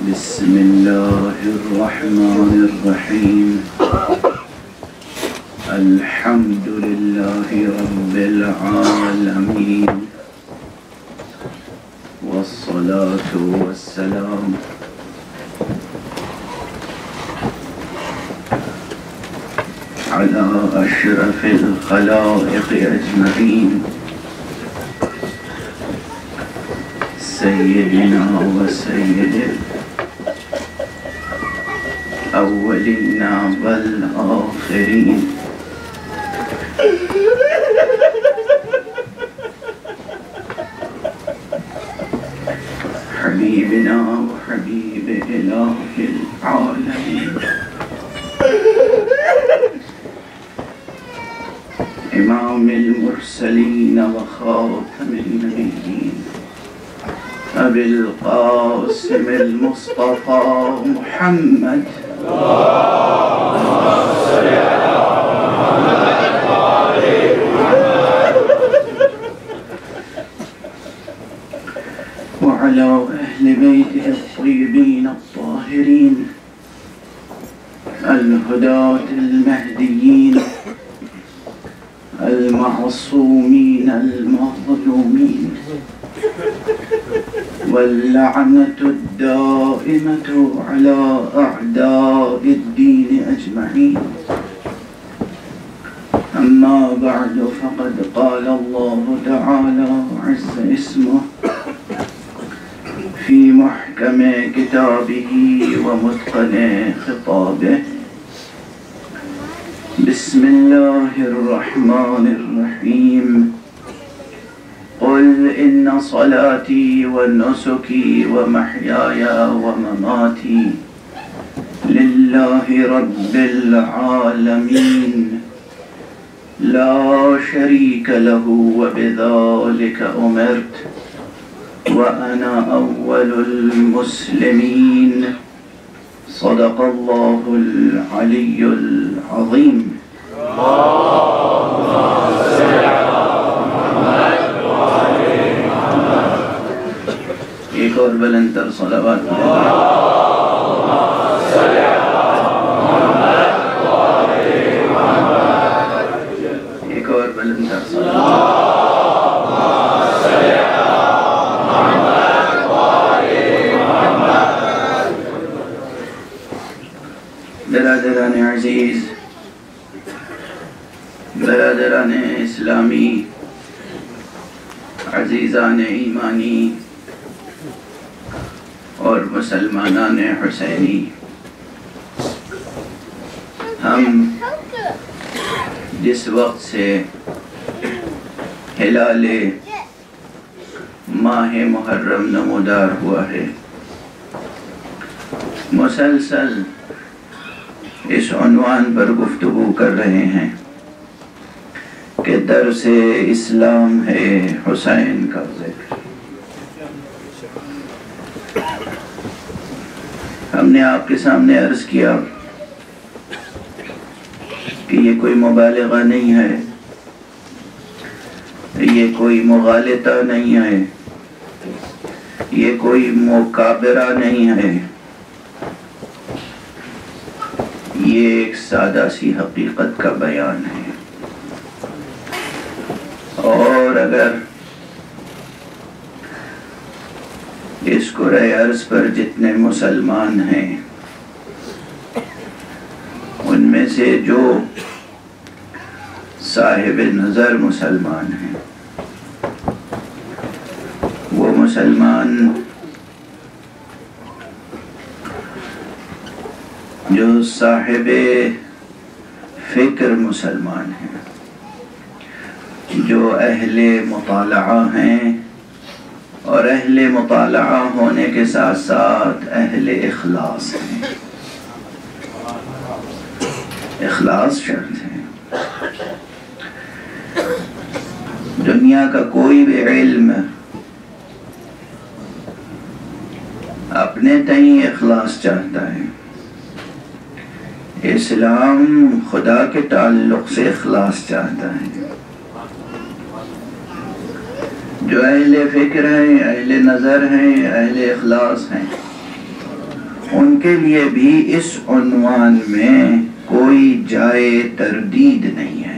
بسم الله الرحمن الرحيم الحمد لله رب العالمين والصلاة والسلام على أشرف الخلائق أجمعين سيدنا وسيد الأولين والآخرين حبيبنا وحبيب إله العالمين إمام المرسلين وخاتم النبيين أبي القاسم المصطفى محمد اللهم صل على محمد وآل محمد وعلى أهل بيته الطيبين الطاهرين الهداة المهديين المعصومين المظلومين واللعنة الدائمة على أعداء الدين أجمعين أما بعد فقد قال الله تعالى عز اسمه في محكم كتابه ومتقن خطابه بسم الله الرحمن الرحيم قل إن صلاتي ونسكي ومحياي ومماتي لله رب العالمين لا شريك له وبذلك أمرت وأنا أول المسلمين صدق الله العلي العظيم اللهم صل على محمد وآل محمد ایک اور بلندر صلوات اللهم صل على محمد وآل محمد ایک اور بلندر صلوات برادران عزیز برادران اسلامی عزیزان ایمانی اور مسلمانان حسینی ہم جس وقت سے ہلال ماہ محرم نمودار ہوا ہے مسلسل اس عنوان پر گفتگو کر رہے ہیں کہ درس اسلام ہے حسین کا ذکر. ہم نے آپ کے سامنے عرض کیا کہ یہ کوئی مبالغہ نہیں ہے، یہ کوئی مغالطہ نہیں ہے، یہ کوئی مکابرہ نہیں ہے، یہ ایک سادہ سی حقیقت کا بیان ہے. اور اگر اس کرۂ ارض پر جتنے مسلمان ہیں ان میں سے جو صاحب نظر مسلمان ہیں وہ مسلمان جو صاحب فکر مسلمان ہیں، جو اہل مطالعہ ہیں اور اہل مطالعہ ہونے کے ساتھ ساتھ اہل اخلاص ہیں. اخلاص شرط ہے. دنیا کا کوئی بھی علم اپنے تئیں اخلاص چاہتا ہے. اسلام خدا کے تعلق سے اخلاص چاہتا ہے. جو اہل فکر ہیں، اہل نظر ہیں، اہل اخلاص ہیں، ان کے لیے بھی اس عنوان میں کوئی جائے تردید نہیں ہے،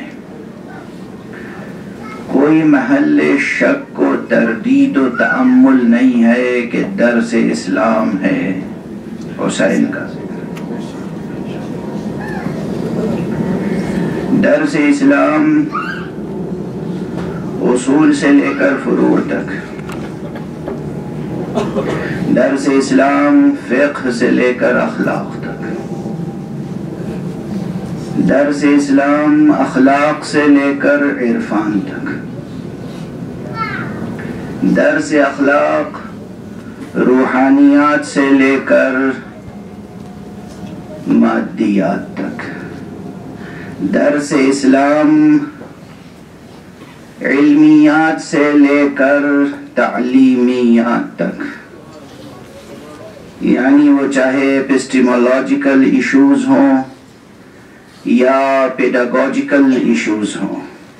کوئی محل شک و تردید و تأمل نہیں ہے کہ درس اسلام ہے حسین کا درس اسلام اصول سے لے کر فروع تک، درس اسلام فقہ سے لے کر اخلاق تک، درس اسلام اخلاق سے لے کر عرفان تک، درس اخلاق روحانیات سے لے کر مادیات تک، درس اسلام علمیات سے لے کر تعلیمیات تک، یعنی وہ چاہے ایپسٹیمولوجیکل ایشوز ہوں یا پیڈاگوجیکل ایشوز ہوں۔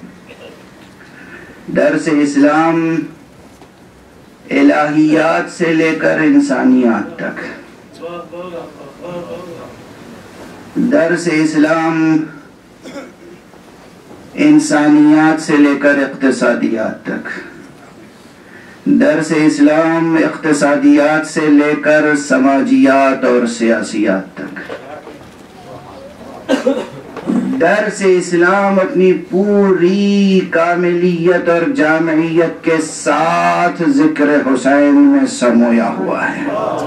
درس اسلام الہیات سے لے کر انسانیات تک، درس اسلام انسانیات سے لے کر اقتصادیات تک، درس اسلام اقتصادیات سے لے کر سماجیات اور سیاسیات تک۔ درس اسلام اپنی پوری کاملیت اور جامعیت کے ساتھ ذکر حسین میں سمویا ہوا ہے۔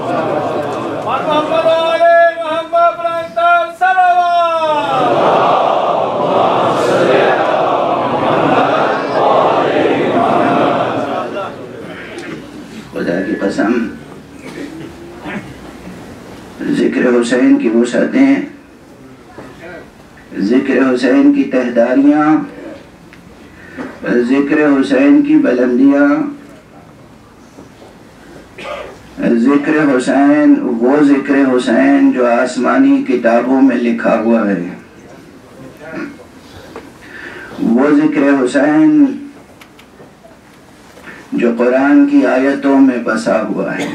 خدا کی قسم، ذکر حسین کی وسعتیں، ذکر حسین کی تہداریاں، ذکر حسین کی بلندیاں، ذکر حسین، وہ ذکر حسین جو آسمانی کتابوں میں لکھا ہوا ہے، وہ ذکر حسین جو قرآن کی آیتوں میں بسا ہوا ہے،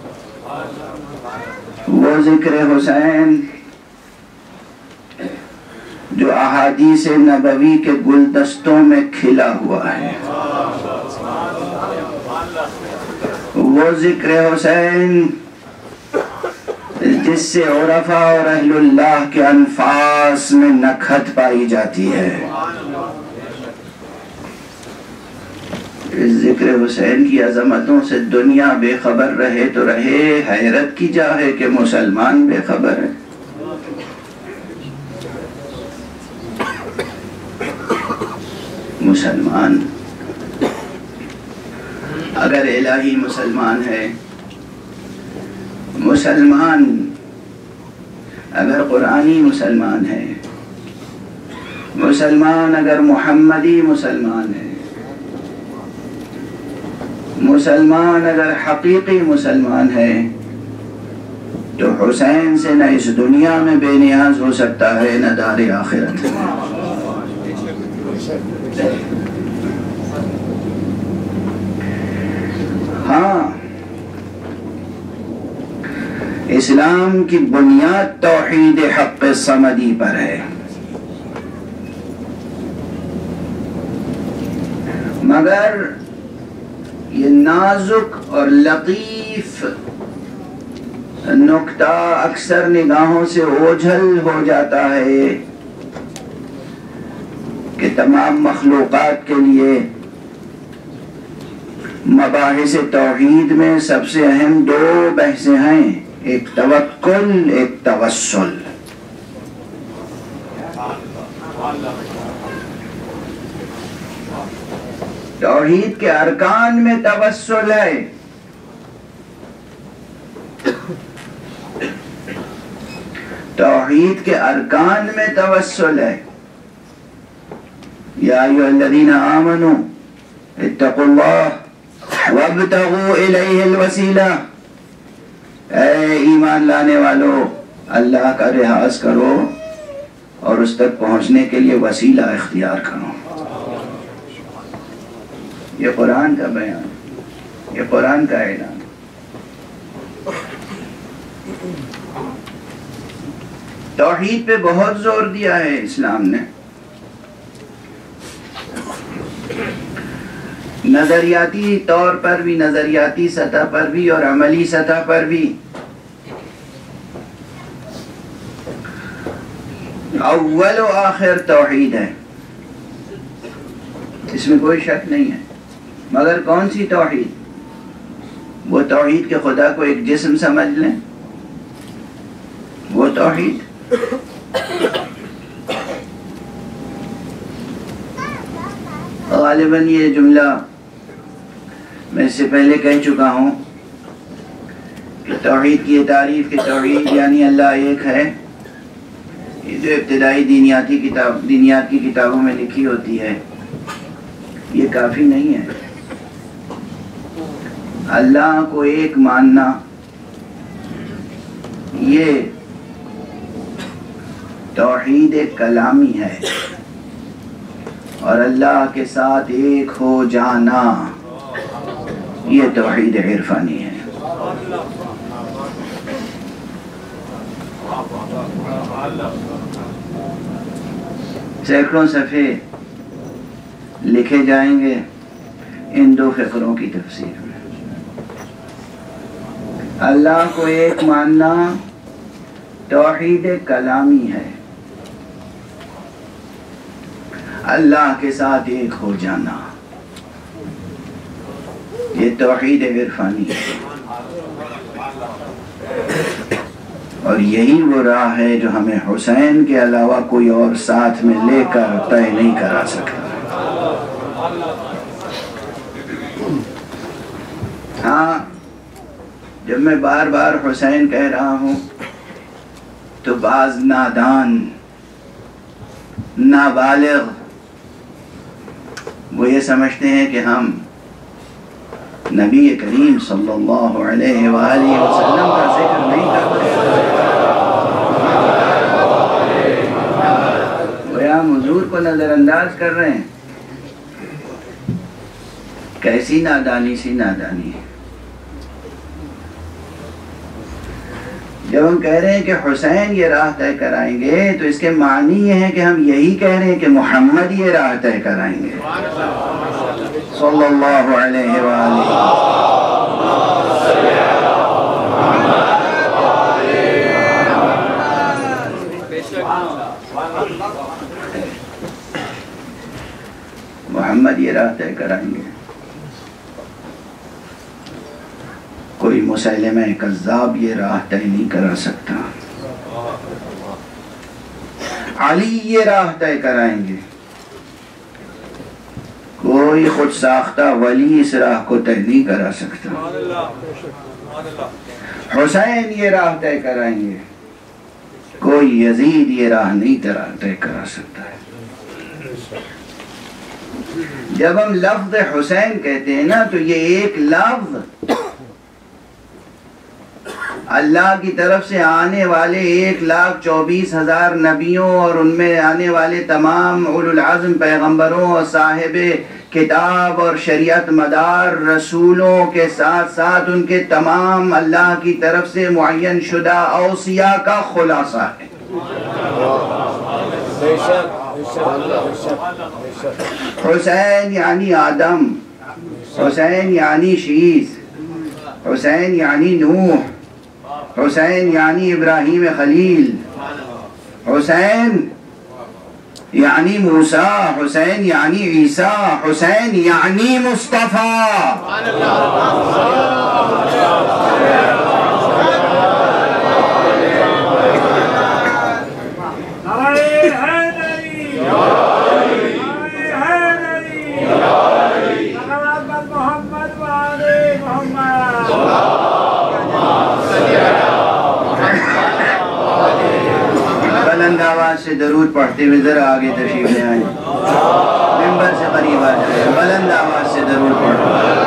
وہ ذکر حسین جو احادیث نبوی کے گلدستوں میں کھلا ہوا ہے، وہ ذکر حسین جس سے عرفاء اور اہل اللہ کے انفاس میں نکھت پائی جاتی ہے۔ اس ذکر حسین کی عظمتوں سے دنیا بے خبر رہے تو رہے، حیرت کی جا ہے کہ مسلمان بے خبر ہے۔ مسلمان اگر الہی مسلمان ہے، مسلمان اگر قرآنی مسلمان ہے، مسلمان اگر محمدی مسلمان ہے، مسلمان اگر حقیقی مسلمان ہے، تو حسین سے نہ اس دنیا میں بے نیاز ہو سکتا ہے نہ دار آخرت میں۔ ہاں، اسلام کی بنیاد توحید حق صمدی پر ہے، مگر یہ نازک اور لطیف نکتہ اکثر نگاہوں سے اوجھل ہو جاتا ہے کہ تمام مخلوقات کے لیے مباحث توحید میں سب سے اہم دو بحثیں ہیں، ایک توکل، ایک توسل۔ توحید کے ارکان میں توسل ہے، توحید کے ارکان میں توسل ہے۔ یا ایھا الذین آمنوا اتقوا اللہ وابتغوا الیہ الوسیلہ، اے ایمان لانے والو، اللہ کا لحاظ کرو اور اس تک پہنچنے کے لیے وسیلہ اختیار کرو۔ یہ قرآن کا بیان، یہ قرآن کا اعلان۔ توحید پہ بہت زور دیا ہے اسلام نے، نظریاتی طور پر بھی، نظریاتی سطح پر بھی اور عملی سطح پر بھی۔ اول و آخر توحید ہے، اس میں کوئی شک نہیں ہے، مگر کون سی توحید؟ وہ توحید کہ خدا کو ایک جسم سمجھ لیں، وہ توحید۔ غالباً یہ جملہ میں اس سے پہلے کہہ چکا ہوں کہ توحید کی یہ تعریف کہ توحید یعنی اللہ ایک ہے، یہ جو ابتدائی دینیات کی کتابوں میں لکھی ہوتی ہے، یہ کافی نہیں ہے۔ اللہ کو ایک ماننا یہ توحید کلامی ہے، اور اللہ کے ساتھ ایک ہو جانا یہ توحید عرفانی ہے۔ سینکڑوں صفحے لکھے جائیں گے ان دو فقروں کی تفسیر میں۔ اللہ کو ایک ماننا توحید کلامی ہے، اللہ کے ساتھ ایک ہو جانا یہ توحید عرفانی ہے، اور یہی وہ راہ ہے جو ہمیں حسین کے علاوہ کوئی اور ساتھ میں لے کر طے نہیں کرا سکتا۔ ہاں، جب میں بار بار حسین کہہ رہا ہوں تو بعض نادان، نابالغ وہ یہ سمجھتے ہیں کہ ہم نبی کریم صلی اللہ علیہ وآلہ وسلم کا ذکر نہیں کرتے، گویا ہم حضور کو نظر انداز کر رہے ہیں۔ کیسی نادانی سی نادانی ہے! جب ہم کہہ رہے ہیں کہ حسین یہ راہ طے کرائیں گے تو اس کے معنی یہ ہے کہ ہم یہی کہہ رہے ہیں کہ محمد یہ راہ طے کرائیں گے صلی اللہ علیہ وآلہ۔ محمد یہ راہ طے کرائیں گے، کوئی مسلمہ کذاب یہ راہ طے نہیں کرا سکتا۔ علی یہ راہ طے کرائیں گے، کوئی خود ساختہ ولی اس راہ کو طے نہیں کرا سکتا۔ حسین یہ راہ طے کرائیں گے، کوئی یزید یہ راہ نہیں طے کرا سکتا ہے۔ جب ہم لفظ حسین کہتے ہیں نا تو یہ ایک لفظ اللہ کی طرف سے آنے والے 1,24,000 نبیوں اور ان میں آنے والے تمام اولو العزم پیغمبروں اور صاحب کتاب اور شریعت مدار رسولوں کے ساتھ ساتھ ان کے تمام اللہ کی طرف سے معین شدہ اوصیاء کا خلاصہ ہے۔ حسین یعنی آدم، حسین یعنی شیث، حسین یعنی نوح، حسین یعنی ابراہیم خلیل، حسین یعنی موسیٰ، حسین یعنی عیسیٰ، حسین یعنی مصطفیٰ۔ بلند آواز سے درود پڑھتے ہوئے ذرا آگے تشریف لے آئیں، ممبر سے قریب آ جائیں، بلند آواز سے درود پڑھیں۔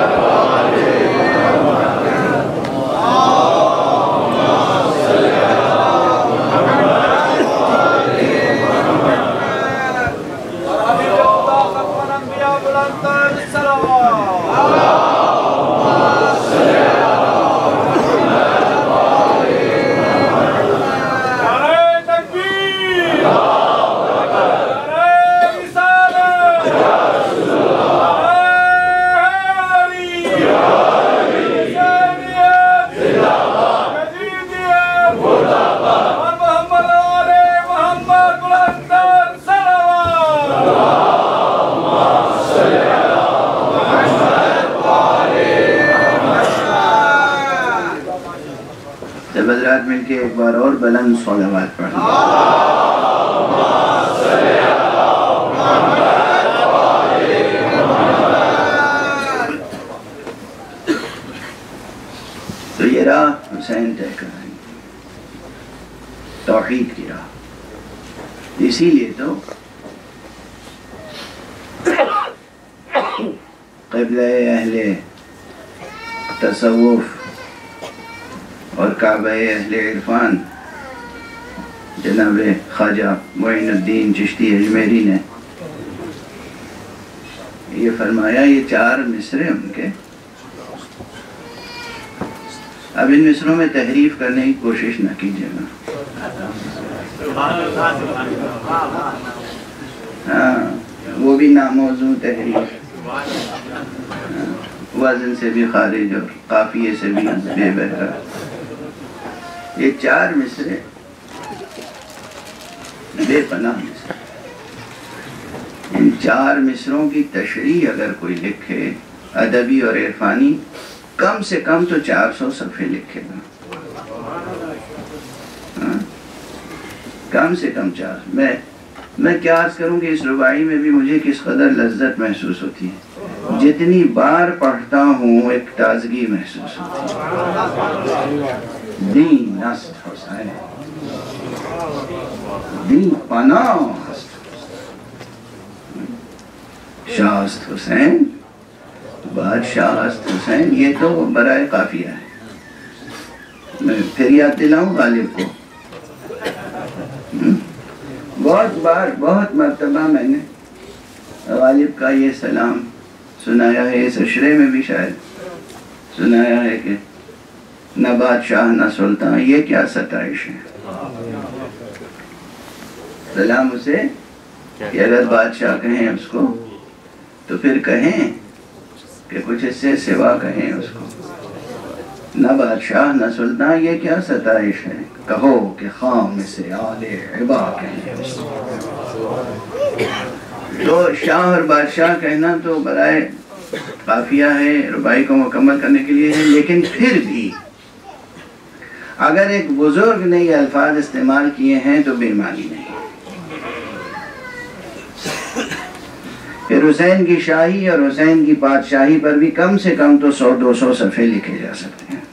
سب حضرات مل کے ایک بار اور بلند صلوات پڑھیں. تو یہ راہ حسین طے کر رہے ہیں، توحید کی راہ. اسی لیے تو قبلہ اہل تصوف اور کعبہ اہل عرفان جناب خواجہ معین الدین چشتی اجمیری نے یہ فرمایا، یہ 4 مصرے ان کے. اب ان مصروں میں تحریف کرنے کی کوشش نہ کیجیے گا. ہاں وہ بھی ناموضوع تحریف، وزن سے بھی خارج اور قافیے سے بھی بے بہرا. یہ 4 مصرے بے پناہ مصرے. ان 4 مصروں کی تشریح اگر کوئی لکھے ادبی اور عرفانی، کم سے کم تو 400 صفحے لکھے گا. کم سے کم 400. میں کیا عرض کروں کہ اس رباعی میں بھی مجھے کس قدر لذت محسوس ہوتی ہے. جتنی بار پڑھتا ہوں ایک تازگی محسوس ہوتی ہے. دین است حسین، دین پناہ است شاہ است حسین، بادشاہ است حسین. یہ تو برائے قافیہ ہے. میں پھر یاد دلاؤں غالب کو، بہت بار بہت مرتبہ میں نے غالب کا یہ سلام سنایا ہے. اس عشرے میں بھی شاید سنایا ہے کہ نہ بادشاہ نہ سلطان، یہ کیا ستائش ہے. سلام اسے کہ اگر بادشاہ کہیں اس کو تو پھر کہیں کہ کچھ اس سے سوا کہیں اس کو. نہ بادشاہ نہ سلطان، یہ کیا ستائش ہے. کہو کہ خام سے آل عبا کہیں. تو شاہ اور بادشاہ کہنا تو برائے قافیہ ہے، رباعی کو مکمل کرنے کے لیے ہے. لیکن پھر بھی اگر ایک بزرگ نے یہ الفاظ استعمال کیے ہیں تو بے معنی نہیں. پھر حسین کی شاہی اور حسین کی بادشاہی پر بھی کم سے کم تو 100-200 صفحے لکھے جا سکتے ہیں.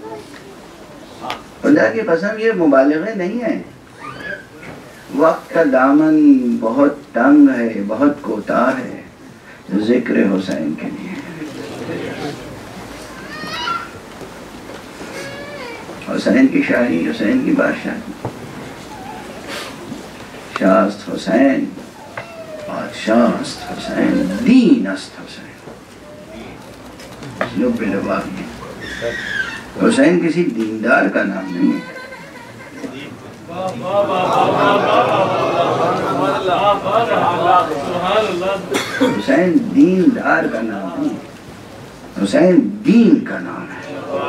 خدا کی قسم یہ مبالغے نہیں ہیں. وقت کا دامن بہت تنگ ہے، بہت کوتاہ ہے ذکر حسین کے لیے. حسین کی شاہی، حسین کی بادشاہی. شاہ است حسین، بادشاہ است حسین، دین است حسین. لب لباب یہ حسین کسی دیندار کا نام نہیں ہے. حسین دیندار کا نام نہیں ہے، حسین دین کا نام ہے.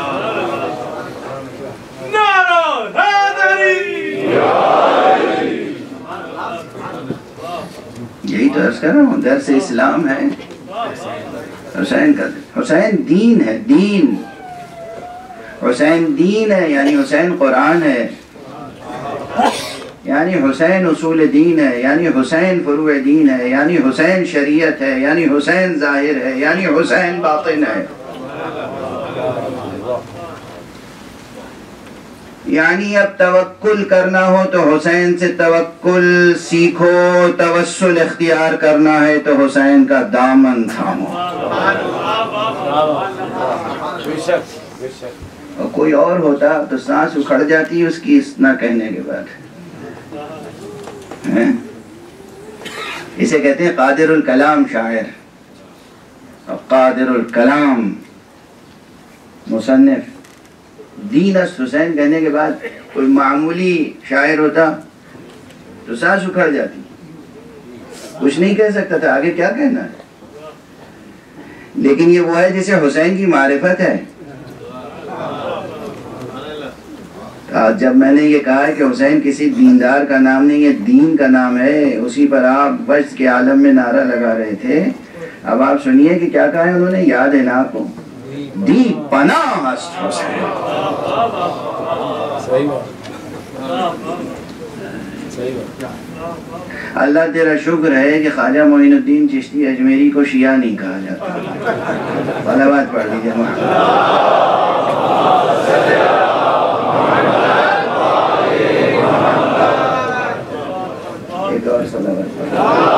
یہی تو عرض کر رہا ہوں، درس اسلام ہے حسین کا. حسین دین ہے، دین. حسین دین ہے یعنی حسین قرآن ہے، یعنی حسین اصول دین ہے، یعنی حسین فروع دین ہے، یعنی حسین شریعت ہے، یعنی حسین ظاہر ہے، یعنی حسین باطن ہے. یعنی اب توکل کرنا ہو تو حسین سے توکل سیکھو، توسل اختیار کرنا ہے تو حسین کا دامن تھامو. اور کوئی اور ہوتا تو سانس اکھڑ جاتی اس کی اتنا کہنے کے بعد. اسے کہتے ہیں قادر الکلام شاعر، اور قادر الکلام مصنف. دین است حسین کہنے کے بعد کوئی معمولی شاعر ہوتا تو سانس اکھڑ جاتی، کچھ نہیں کہہ سکتا تھا، آگے کیا کہنا ہے. لیکن یہ وہ ہے جسے حسین کی معرفت ہے. جب میں نے یہ کہا ہے کہ حسین کسی دیندار کا نام نہیں ہے، دین کا نام ہے، اسی پر آپ بچ کے عالم میں نعرہ لگا رہے تھے. اب آپ سنیے کہ کیا کہا ہے انہوں نے. یاد ہے نا آپ کو، دی پناہ است حسین. اللہ تیرا شکر ہے کہ خواجہ معین الدین چشتی اجمیری کو شیعہ نہیں کہا جاتا. صلوات پڑھ لیجیے. ایک اور صلوات پڑھ.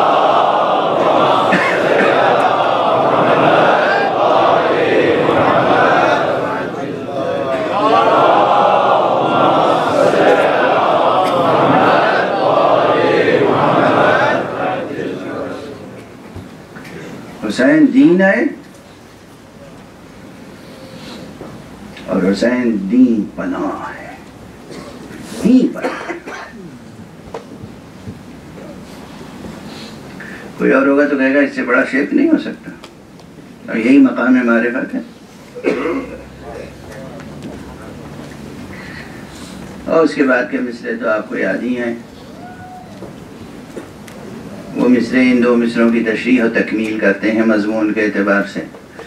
حسین دین ہے اور حسین دین پناہ ہے. دین پناہ ہے. کوئی اور ہوگا تو کہے گا اس سے بڑا شرک نہیں ہو سکتا. اور یہی مقام معرفت ہے. اور اس کے بعد کے مصرے تو آپ کو یاد ہی ہیں. وہ مصرے ان دو مصروں کی تشریح و تکمیل کرتے ہیں مضمون کے اعتبار سے.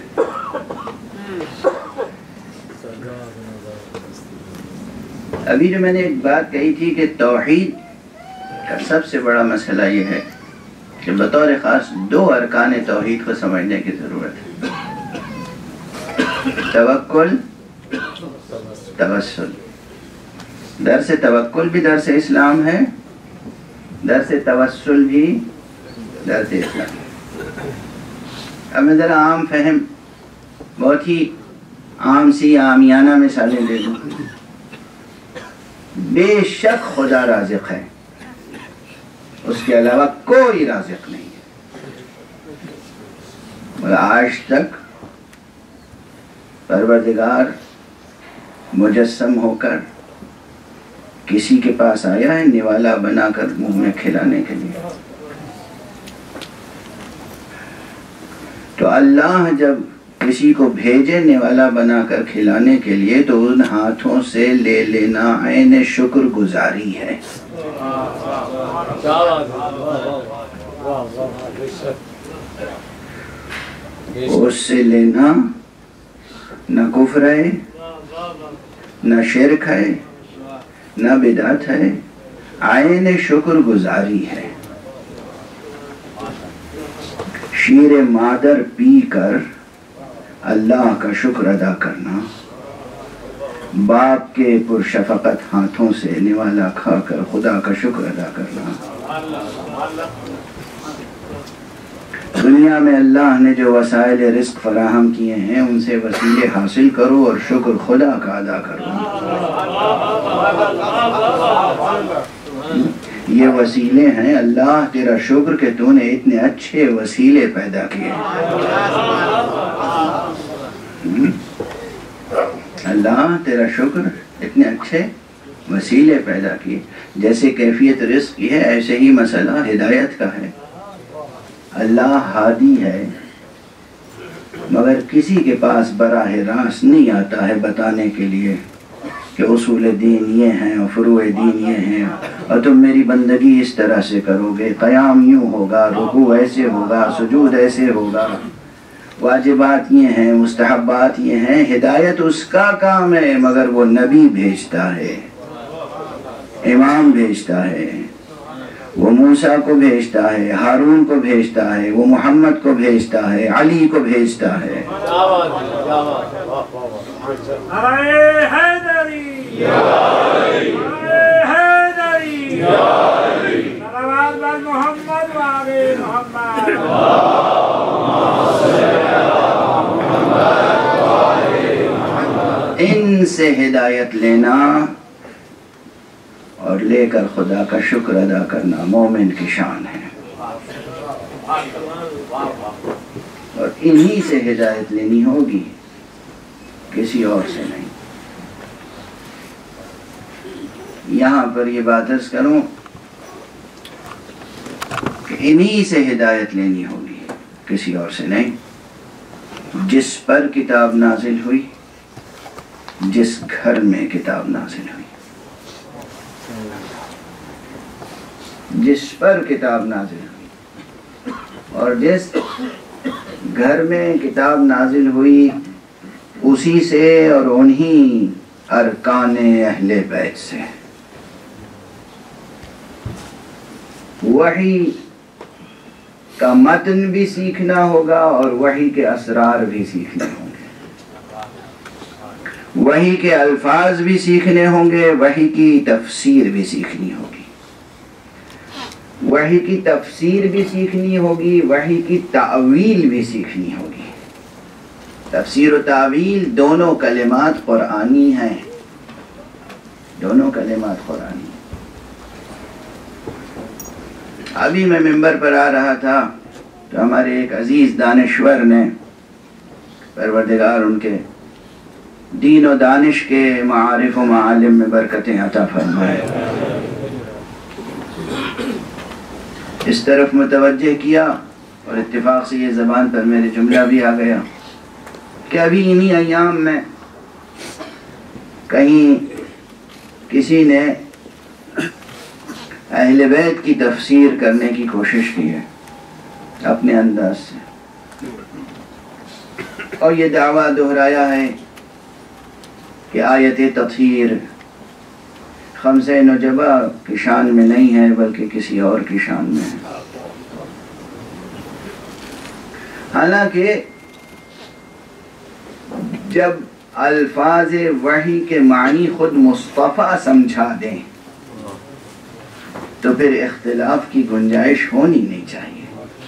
ابھی جو میں نے ایک بات کہی تھی کہ توحید کا سب سے بڑا مسئلہ یہ ہے کہ بطور خاص دو ارکان توحید کو سمجھنے کی ضرورت ہے. توکل، توسل. درس توکل بھی درس اسلام ہے، درس توسل بھی درس اسلام. اب میں ذرا عام فہم بہت ہی عام سی عامیانہ مثالیں دے دوں. بے شک خدا رازق ہے، اس کے علاوہ کوئی رازق نہیں ہے. مگر آج تک پروردگار مجسم ہو کر کسی کے پاس آیا ہے نوالا بنا کر منہ میں کھلانے کے لیے؟ تو اللہ جب کسی کو بھیجے نوالا بنا کر کھلانے کے لیے تو ان ہاتھوں سے لے لینا عین شکر گزاری ہے. اس سے لینا نہ کفر ہے، نہ شرک ہے، نہ بدعت ہے، عین شکر گزاری ہے. شیر مادر پی کر اللہ کا شکر ادا کرنا، باپ کے پرشفقت ہاتھوں سے نوالا کھا کر خدا کا شکر ادا کرنا. دنیا میں اللہ نے جو وسائل رزق فراہم کیے ہیں ان سے وسیلے حاصل کرو اور شکر خدا کا ادا کرو. یہ وسیلے ہیں. اللہ تیرا شکر کہ تو نے اتنے اچھے وسیلے پیدا کیے. اللہ تیرا شکر اتنے اچھے وسیلے پیدا کیے. جیسے کیفیت رزق کی ہے ایسے ہی مسئلہ ہدایت کا ہے. اللہ ہادی ہے مگر کسی کے پاس براہ راست نہیں آتا ہے بتانے کے لیے کہ اصول دین یہ ہیں اور فروع دین یہ ہیں اور تم میری بندگی اس طرح سے کرو گے، قیام یوں ہوگا، رکوع ایسے ہوگا، سجود ایسے ہوگا، واجبات یہ ہیں، مستحبات یہ ہیں. ہدایت اس کا کام ہے مگر وہ نبی بھیجتا ہے، امام بھیجتا ہے، وہ موسیٰ کو بھیجتا ہے، ہارون کو بھیجتا ہے، وہ محمد کو بھیجتا ہے، علی کو بھیجتا ہے. ان سے ہدایت لینا اور لے کر خدا کا شکر ادا کرنا مومن کی شان ہے. اور انہی سے ہدایت لینی ہوگی، کسی اور سے نہیں. یہاں پر یہ بات عرض کروں کہ انہی سے ہدایت لینی ہوگی، کسی اور سے نہیں. جس پر کتاب نازل ہوئی، جس گھر میں کتاب نازل ہوئی، جس پر کتاب نازل ہوئی اور جس گھر میں کتاب نازل ہوئی اسی سے اور انہی ارکان اہل بیت سے. وحی کا متن بھی سیکھنا ہوگا اور وحی کے اسرار بھی سیکھنے ہوں گے. وحی کے الفاظ بھی سیکھنے ہوں گے، وحی کی تفسیر بھی سیکھنی ہوگی. وحی کی تفسیر بھی سیکھنی ہوگی، وحی کی تعویل بھی سیکھنی ہوگی. تفسیر و تعویل دونوں کلمات قرآنی ہیں، دونوں کلمات قرآنی. ابھی میں ممبر پر آ رہا تھا تو ہمارے ایک عزیز دانشور نے، پروردگار ان کے دین و دانش کے معارف و معالم میں برکتیں عطا فرمائے، اس طرف متوجہ کیا اور اتفاق سے یہ زبان پر میرے جملہ بھی آ گیا کہ ابھی انہی ایام میں کہیں کسی نے اہل بیت کی تفسیر کرنے کی کوشش کی ہے اپنے انداز سے، اور یہ دعویٰ دہرایا ہے کہ آیت تطہیر خمسہ نجبہ کی شان میں نہیں ہے بلکہ کسی اور کی شان میں ہے. حالانکہ جب الفاظ وحی کے معنی خود مصطفیٰ سمجھا دیں تو پھر اختلاف کی گنجائش ہونی نہیں چاہیے.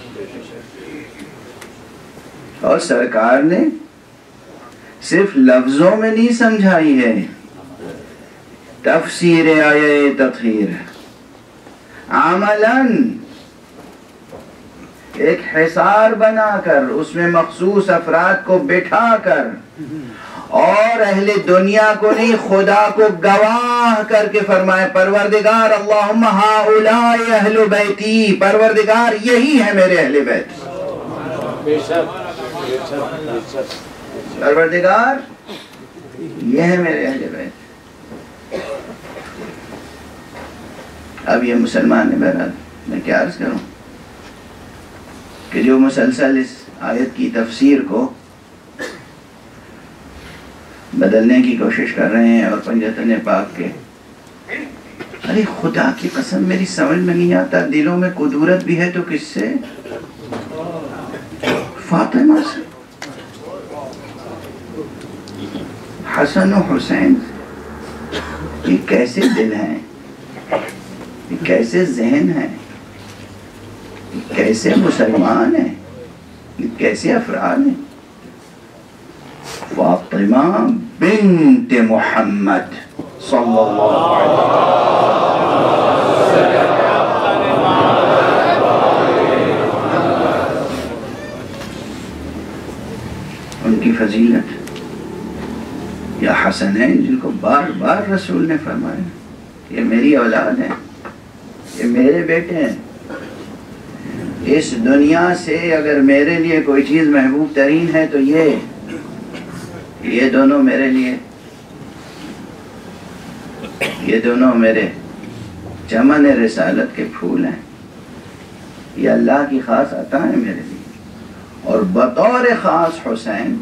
اور سرکار نے صرف لفظوں میں نہیں سمجھائی ہے تفسیر آیت تطہیر، عملاً ایک حصار بنا کر اس میں مخصوص افراد کو بٹھا کر اور اہل دنیا کو نہیں خدا کو گواہ کر کے فرمائے پروردگار اللہم ہؤلاء اہل بیتی، پروردگار یہی ہے میرے اہل بیت. پروردگار یہ ہے میرے اہل بیت. اب یہ مسلمان ہے. بہرحال میں کیا عرض کروں کہ جو مسلسل اس آیت کی تفسیر کو بدلنے کی کوشش کر رہے ہیں اور پنجتن پاک کے، ارے خدا کی قسم میری سمجھ میں نہیں آتا، دلوں میں قدورت بھی ہے تو کس سے؟ فاطمہ سے، حسن و حسین. یہ کیسے دل ہیں، یہ کیسے ذہن ہیں، یہ کیسے مسلمان ہیں، یہ کیسے افراد ہیں. فاطمہ بنت محمد صلی اللہ علیہ وسلم، ان کی فضیلت. یا حسنین جن کو بار بار رسول نے فرمایا یہ میری اولاد ہیں، یہ میرے بیٹے ہیں. اس دنیا سے اگر میرے لیے کوئی چیز محبوب ترین ہے تو یہ دونوں میرے لیے، یہ دونوں میرے چمن رسالت کے پھول ہیں. یہ اللہ کی خاص عطا ہے میرے لیے. اور بطور خاص حسین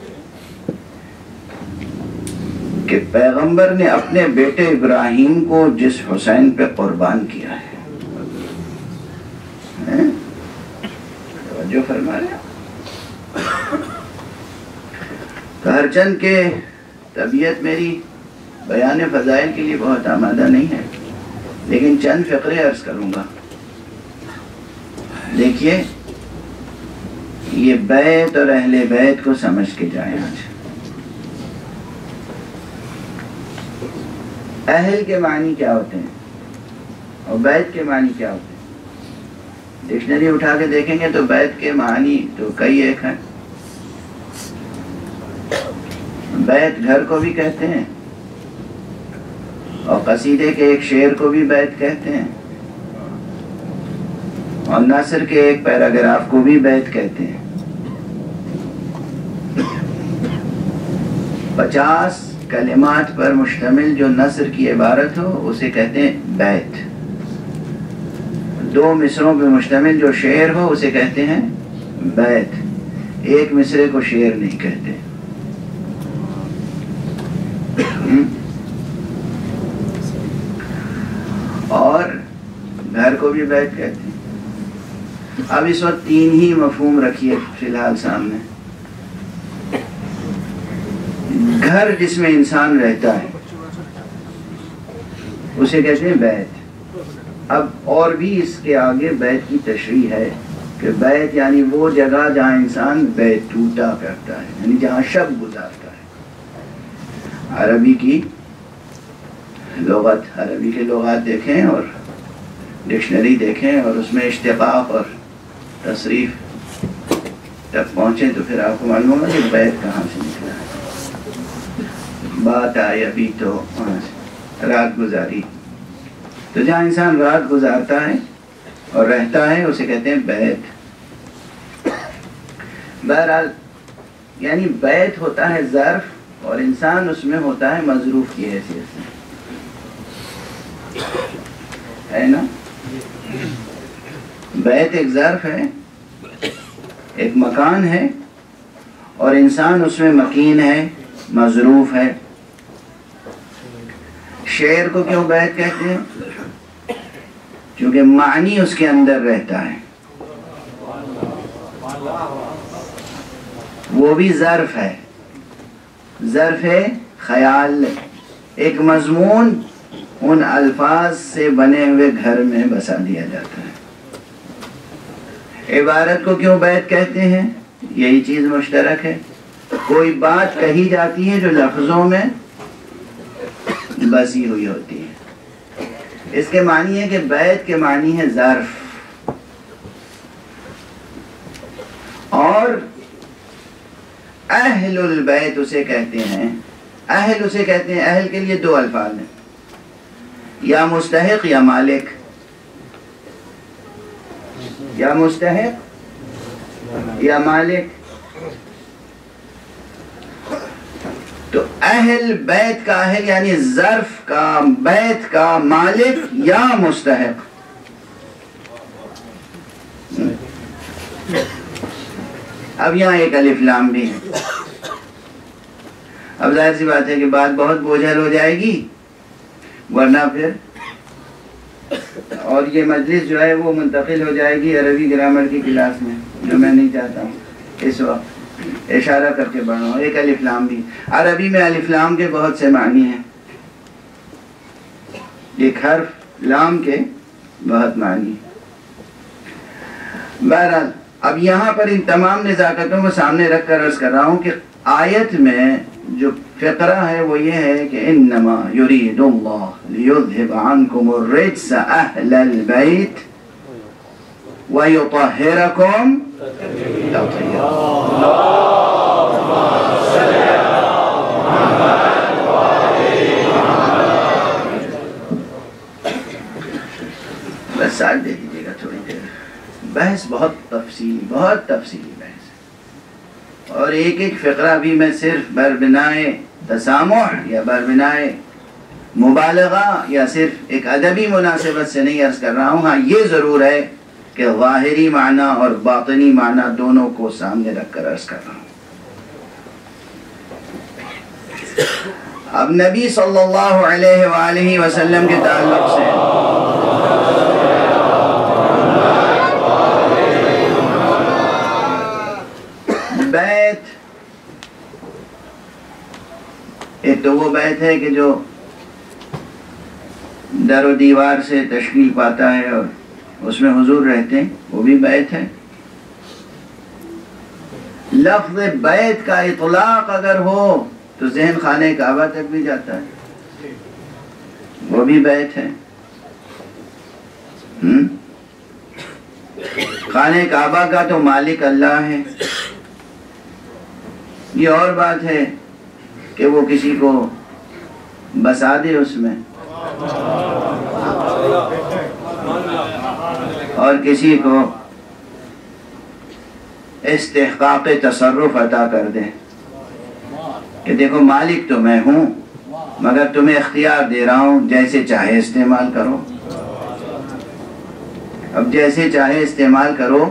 کہ پیغمبر نے اپنے بیٹے ابراہیم کو جس حسین پہ قربان کیا ہے، توجہ فرما رہے. تو ہر چند کے طبیعت میری بیان فضائل کے لیے بہت آمادہ نہیں ہے، لیکن چند فقرے عرض کروں گا. دیکھیے یہ بیت اور اہل بیت کو سمجھ کے جائیں. آج اہل کے معنی کیا ہوتے ہیں اور بیت کے معنی کیا ہوتے ہیں؟ ڈکشنری اٹھا کے دیکھیں گے تو بیت کے معنی تو کئی ایک ہیں. بیت گھر کو بھی کہتے ہیں اور قصیدے کے ایک شعر کو بھی بیت کہتے ہیں اور نثر کے ایک پیراگراف کو بھی بیت کہتے ہیں. 50 کلمات پر مشتمل جو نثر کی عبارت ہو اسے کہتے ہیں بیت. 2 مصروں پہ مشتمل جو شعر ہو اسے کہتے ہیں بیت. ایک مصرے کو شعر نہیں کہتے. اور گھر کو بھی بیت کہتے ہیں۔ اب اس وقت تین ہی مفہوم رکھیے فی الحال سامنے۔ گھر جس میں انسان رہتا ہے اسے کہتے ہیں بیت۔ اب اور بھی اس کے آگے بیت کی تشریح ہے کہ بیت یعنی وہ جگہ جہاں انسان بیتوتا کرتا ہے، یعنی جہاں شب گزارتا ہے۔ عربی کی لغت، عربی کے لغات دیکھیں اور ڈکشنری دیکھیں اور اس میں اشتقاق اور تصریف تک پہنچیں تو پھر آپ کو معلوم ہوگا کہ بیت کہاں سے نکلا ہے۔ بات آئی ابھی تو رات گزاری، تو جہاں انسان رات گزارتا ہے اور رہتا ہے اسے کہتے ہیں بیت۔ بہرحال یعنی بیت ہوتا ہے ظرف اور انسان اس میں ہوتا ہے مظروف کی حیثیت سے، ہے نا؟ بیت ایک ظرف ہے، ایک مکان ہے، اور انسان اس میں مکین ہے، مظروف ہے۔ شعر کو کیوں بیت کہتے ہیں؟ کیونکہ معنی اس کے اندر رہتا ہے، وہ بھی ظرف ہے، ظرف ہے خیال، ایک مضمون ان الفاظ سے بنے ہوئے گھر میں بسا دیا جاتا ہے۔ عبارت کو کیوں بیت کہتے ہیں؟ یہی چیز مشترک ہے، کوئی بات کہی جاتی ہے جو لفظوں میں بسی ہوئی ہوتی ہے۔ اس کے معنی ہے کہ بیت کے معنی ہے ظرف، اور اہل البیت اسے کہتے ہیں، اہل اسے کہتے ہیں، اہل کے لیے دو الفاظ ہیں، یا مستحق یا مالک، یا مستحق یا مالک۔ تو اہل بیت کا اہل یعنی ظرف کا، بیت کا مالک یا مستحق۔ اب یہاں ایک الف لام بھی ہے۔ اب ظاہر سی بات ہے کہ بات بہت بوجھل ہو جائے گی، ورنہ پھر اور یہ مجلس جو ہے وہ منتقل ہو جائے گی عربی گرامر کی کلاس میں، جو میں نہیں چاہتا ہوں اس وقت اشارہ کر کے بڑھا ہوں۔ ایک الف لام بھی، عربی میں الف لام کے بہت سے معنی ہیں، ایک حرف لام کے بہت معنی۔ بہرحال اب یہاں پر ان تمام نزاکتوں کو سامنے رکھ کر عرض کر رہا ہوں کہ آیت میں جو فقرہ ہے وہ یہ ہے کہ انما یرید اللہ لیذھب عنکم الرجس اہل البیت ویطہرکم تطہیرا۔ بس ساتھ دے دیجیے گا تھوڑی دیر، بحث بہت تفصیلی بحث ہے، اور ایک ایک فقرہ بھی میں صرف بربنائے تسامح یا بربنائے مبالغہ یا صرف ایک ادبی مناسبت سے نہیں عرض کر رہا ہوں۔ ہاں یہ ضرور ہے کہ ظاہری معنی اور باطنی معنی دونوں کو سامنے رکھ کر عرض کر رہا ہوں۔ اب نبی صلی اللہ علیہ وآلہ وسلم کے تعلق سے بیت، ایک تو وہ بیت ہے کہ جو در و دیوار سے تشکیل پاتا ہے اور اس میں حضور رہتے ہیں، وہ بھی بیت ہے۔ لفظ بیت کا اطلاق اگر ہو تو ذہن خانہ کعبہ تک بھی جاتا ہے، وہ بھی بیت ہے۔ خانہ کعبہ کا تو مالک اللہ ہے، یہ اور بات ہے کہ وہ کسی کو بسا دے اس میں اور کسی کو استحقاق تصرف عطا کر دے کہ دیکھو مالک تو میں ہوں مگر تمہیں اختیار دے رہا ہوں، جیسے چاہے استعمال کرو۔ اب جیسے چاہے استعمال کرو،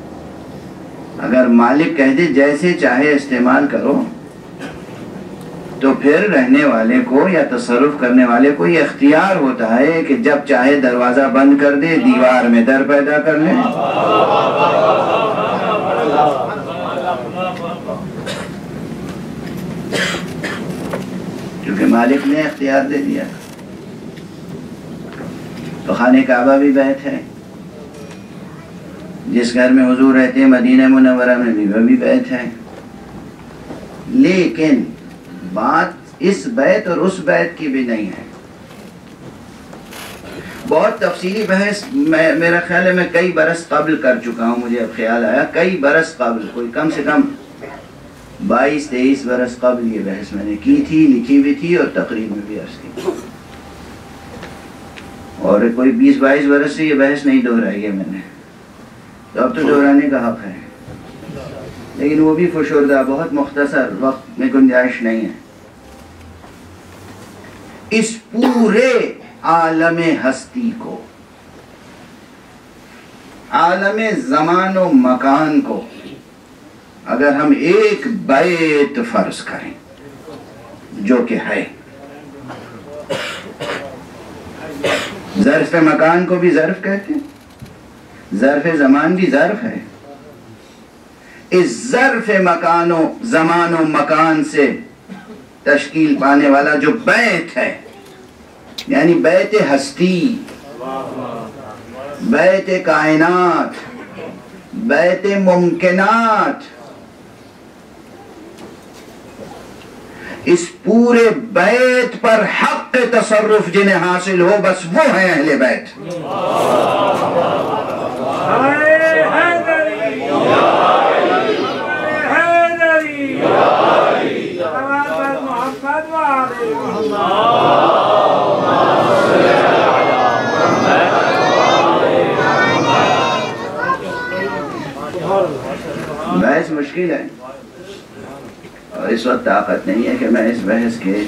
اگر مالک کہہ دے جیسے چاہے استعمال کرو تو پھر رہنے والے کو یا تصرف کرنے والے کو یہ اختیار ہوتا ہے کہ جب چاہے دروازہ بند کر دے، دیوار میں در پیدا کر لے. کیونکہ مالک نے اختیار دے دیا. تو خانہ کعبہ بھی بیت ہے، جس گھر میں حضور رہتے ہیں مدینہ منورہ میں بھی وہ بھی بیت ہے. لیکن بات اس بیت اور اس بیت کی بھی نہیں ہے. بہت تفصیلی بحث میرا خیال ہے میں کئی برس قبل کر چکا ہوں. مجھے اب خیال آیا کئی برس قبل، کوئی کم سے کم 22-23 برس قبل یہ بحث میں نے کی تھی، لکھی ہوئی تھی اور تقریب میں بھی عرض کی. اور کوئی 20-22 برس سے یہ بحث نہیں دہرائی ہے میں نے، تو اب تو دہرانے کا حق ہے. لیکن وہ بھی فشردہ، بہت مختصر وقت میں گنجائش نہیں ہے. اس پورے عالم ہستی کو، عالم زمان و مکان کو اگر ہم ایک بیت فرض کریں جو کہ ہے، ظرف مکان کو بھی ظرف کہتے ہیں، ظرف زمان بھی ظرف ہے. اس ظرف مکان و زمان و مکان سے تشکیل پانے والا جو بیت ہے، یعنی بیت ہستی، بیت کائنات، بیت ممکنات، اس پورے بیت پر حق تصرف جنہیں حاصل ہو بس وہ ہیں اہل بیت. بحث مشکل ہے اور اس وقت طاقت نہیں ہے کہ میں اس بحث کے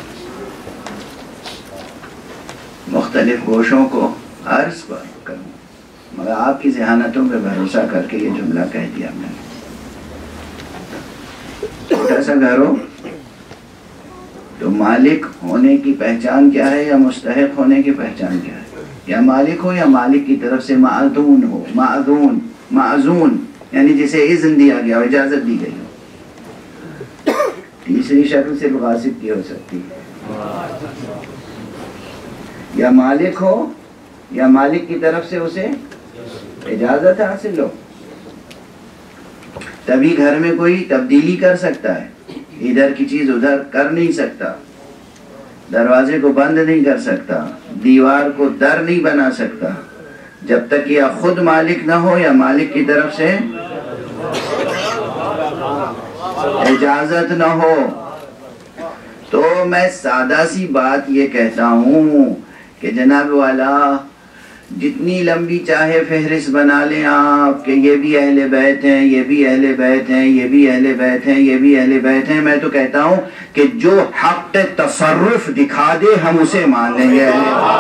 مختلف گوشوں کو عرض کروں، مگر آپ کی ذہانتوں پہ بھروسہ کر کے یہ جملہ کہہ دیا میں نے. چھوٹا سا گھر ہو تو مالک ہونے کی پہچان کیا ہے یا مستحق ہونے کی پہچان کیا ہے؟ یا مالک ہو یا مالک کی طرف سے معذون ہو. معذون یعنی جسے اذن دیا گیا ہو، اجازت دی گئی ہو. تیسری شکل سے غاصب کی ہو سکتی ہے. یا مالک ہو یا مالک کی طرف سے اسے اجازت حاصل ہو، تبھی گھر میں کوئی تبدیلی کر سکتا ہے. ادھر کی چیز ادھر کر نہیں سکتا، دروازے کو بند نہیں کر سکتا، دیوار کو در نہیں بنا سکتا، جب تک یا خود مالک نہ ہو یا مالک کی طرف سے اجازت نہ ہو. تو میں سادہ سی بات یہ کہتا ہوں کہ جناب والا جتنی لمبی چاہے فہرست بنا لیں آپ کہ یہ بھی اہل بیت ہیں، یہ بھی اہل بیت ہیں، یہ بھی اہل بیت ہیں، یہ بھی اہل بیت ہیں. میں تو کہتا ہوں کہ جو حق تصرف دکھا دے ہم اسے مان لیں گے.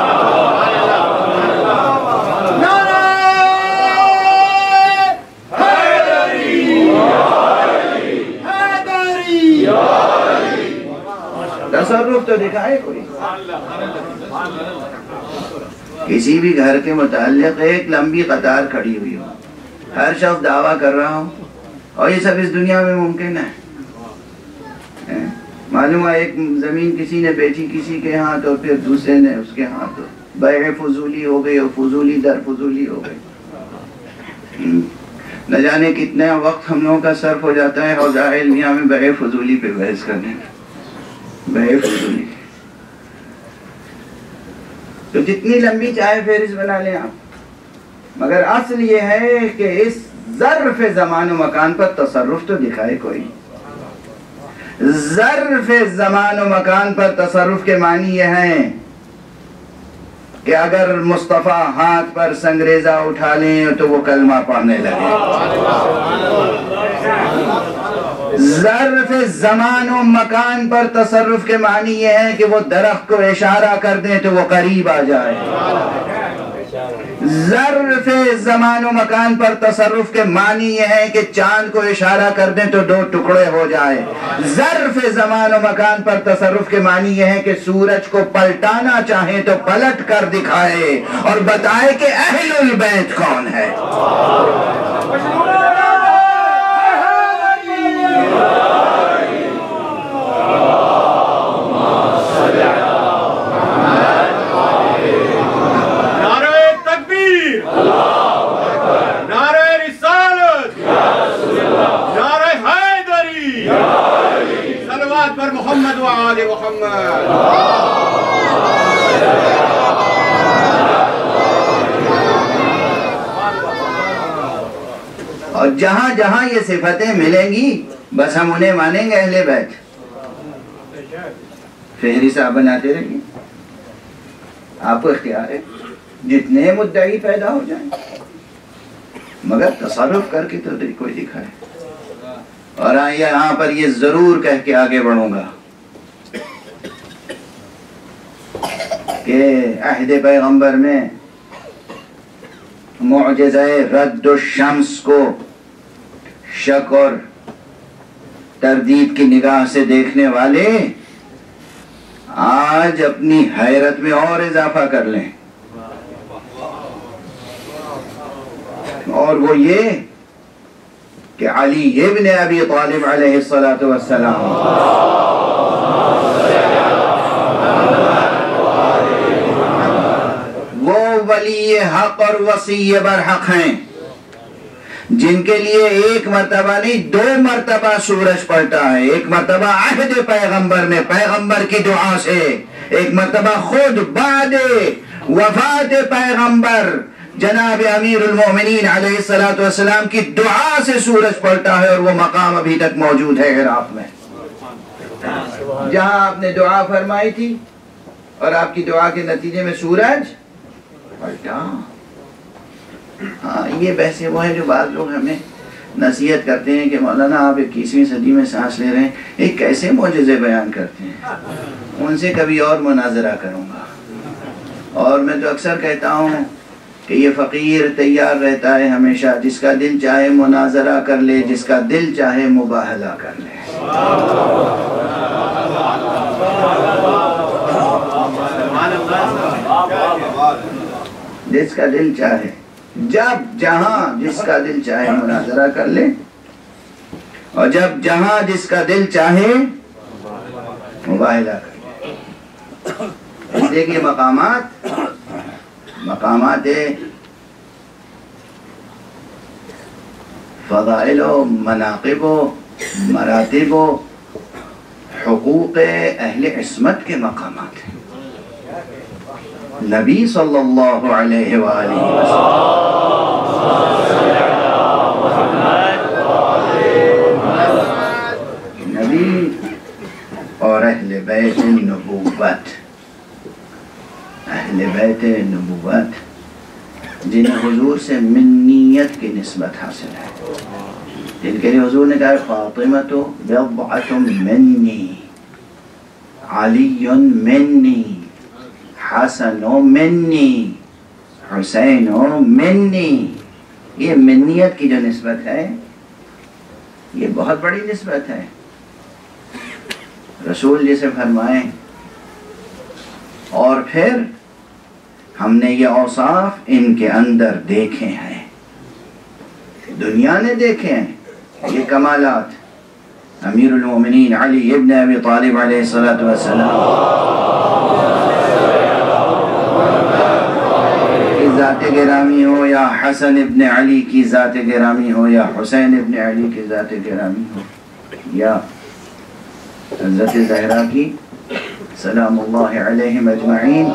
تصرف تو دکھائے کوئی. کسی بھی گھر کے متعلق ایک لمبی قطار کھڑی ہوئی ہو، ہر شخص دعویٰ کر رہا ہو، اور یہ سب اس دنیا میں ممکن ہے. معلوم ہے ایک زمین کسی نے بیچی کسی کے ہاں تو پھر دوسرے نے اس کے ہاں، تو بیع فضولی ہو گئی اور فضولی در فضولی ہو گئی. نہ جانے کتنا وقت ہم لوگوں کا صرف ہو جاتا ہے حوزہ علمیہ میں بیع فضولی پہ بحث کرنے. بیع فضولی تو جتنی لمبی چاہے فہرست بنا لیں آپ، مگر اصل یہ ہے کہ اس ظرف زمان و مکان پر تصرف تو دکھائے کوئی. ظرف زمان و مکان پر تصرف کے معنی یہ ہیں کہ اگر مصطفیٰ ہاتھ پر سنگریزہ اٹھا لیں تو وہ کلمہ پڑھنے لگے. ظرف زمان و مکان پر تصرف کے معنی یہ ہے کہ وہ درخت کو اشارہ کر دیں تو وہ قریب آ جائے. ظرف زمان و مکان پر تصرف کے معنی یہ ہے کہ چاند کو اشارہ کر دیں تو دو ٹکڑے ہو جائے. ظرف زمان و مکان پر تصرف کے معنی یہ ہے کہ سورج کو پلٹانا چاہیں تو پلٹ کر دکھائے اور بتائے کہ اہل البیت کون ہے. محمد وآل محمد. اور جہاں جہاں یہ صفتیں ملیں گی بس ہم انہیں مانیں گے اہل بیت. فہرست آپ بناتے رہیں گے, آپ کو اختیار ہے جتنے مدعی پیدا ہو جائیں, مگر تصرف کر کے تو کوئی دکھائے. اور یہاں پر یہ ضرور کہہ کے آگے بڑھوں گا کہ عہد پیغمبر میں معجزہ رد الشمس کو شک اور تردید کی نگاہ سے دیکھنے والے آج اپنی حیرت میں اور اضافہ کر لیں, اور وہ یہ کہ علی ابن ابی طالب علیہ السلام وہ ولی حق اور وصی برحق ہیں جن کے لیے ایک مرتبہ نہیں 2 مرتبہ سورج پلٹا ہے. ایک مرتبہ عہد پیغمبر میں پیغمبر کی دعا سے, ایک مرتبہ خود بعد وفات پیغمبر جناب امیر المومنین علیہ السلام کی دعا سے سورج پلٹا ہے, اور وہ مقام ابھی تک موجود ہے عراق میں. جہاں آپ نے دعا فرمائی تھی اور آپ کی دعا کے نتیجے میں سورج پلٹا. ہاں, یہ بحثیں وہ ہیں جو بعض لوگ ہمیں نصیحت کرتے ہیں کہ مولانا آپ 21ویں صدی میں سانس لے رہے ہیں, ایک کیسے معجزے بیان کرتے ہیں. ان سے کبھی اور مناظرہ کروں گا. اور میں تو اکثر کہتا ہوں کہ یہ فقیر تیار رہتا ہے ہمیشہ, جس کا دل چاہے مناظرہ کر لے, جس کا دل چاہے مباہلہ کر لے. جس کا دل چاہے, جب جہاں جس کا دل چاہے مناظرہ کر لے, اور جب جہاں جس کا دل چاہے مباہلہ کر لے. اس لیے کہ مقامات فضائل و مناقب و مراتب و حقوق اہل عصمت کے مقامات ہیں. نبی صلی اللہ علیہ وآلہ وسلم, نبی اور اہل بیت النبوت, اہل بیت نبوت جنہیں حضور سے منیت کی نسبت حاصل ہے, جن کے لیے حضور نے کہا فاطمۃ بضعۃ منی, علی منی, حسن منی, حسین منی. یہ منیت کی جو نسبت ہے یہ بہت بڑی نسبت ہے. رسول جسے فرمائیں, اور پھر ہم نے یہ اوصاف ان کے اندر دیکھے ہیں, دنیا نے دیکھے ہیں یہ کمالات. امیر المومنین علی ابن ابی طالب علیہ السلام کی ذات گرامی ہو, یا حسن ابن علی کی ذات گرامی ہو, یا حسین ابن علی کی ذات گرامی ہو, یا حضرت زہرا کی سلام اللہ علیہم اجمعین,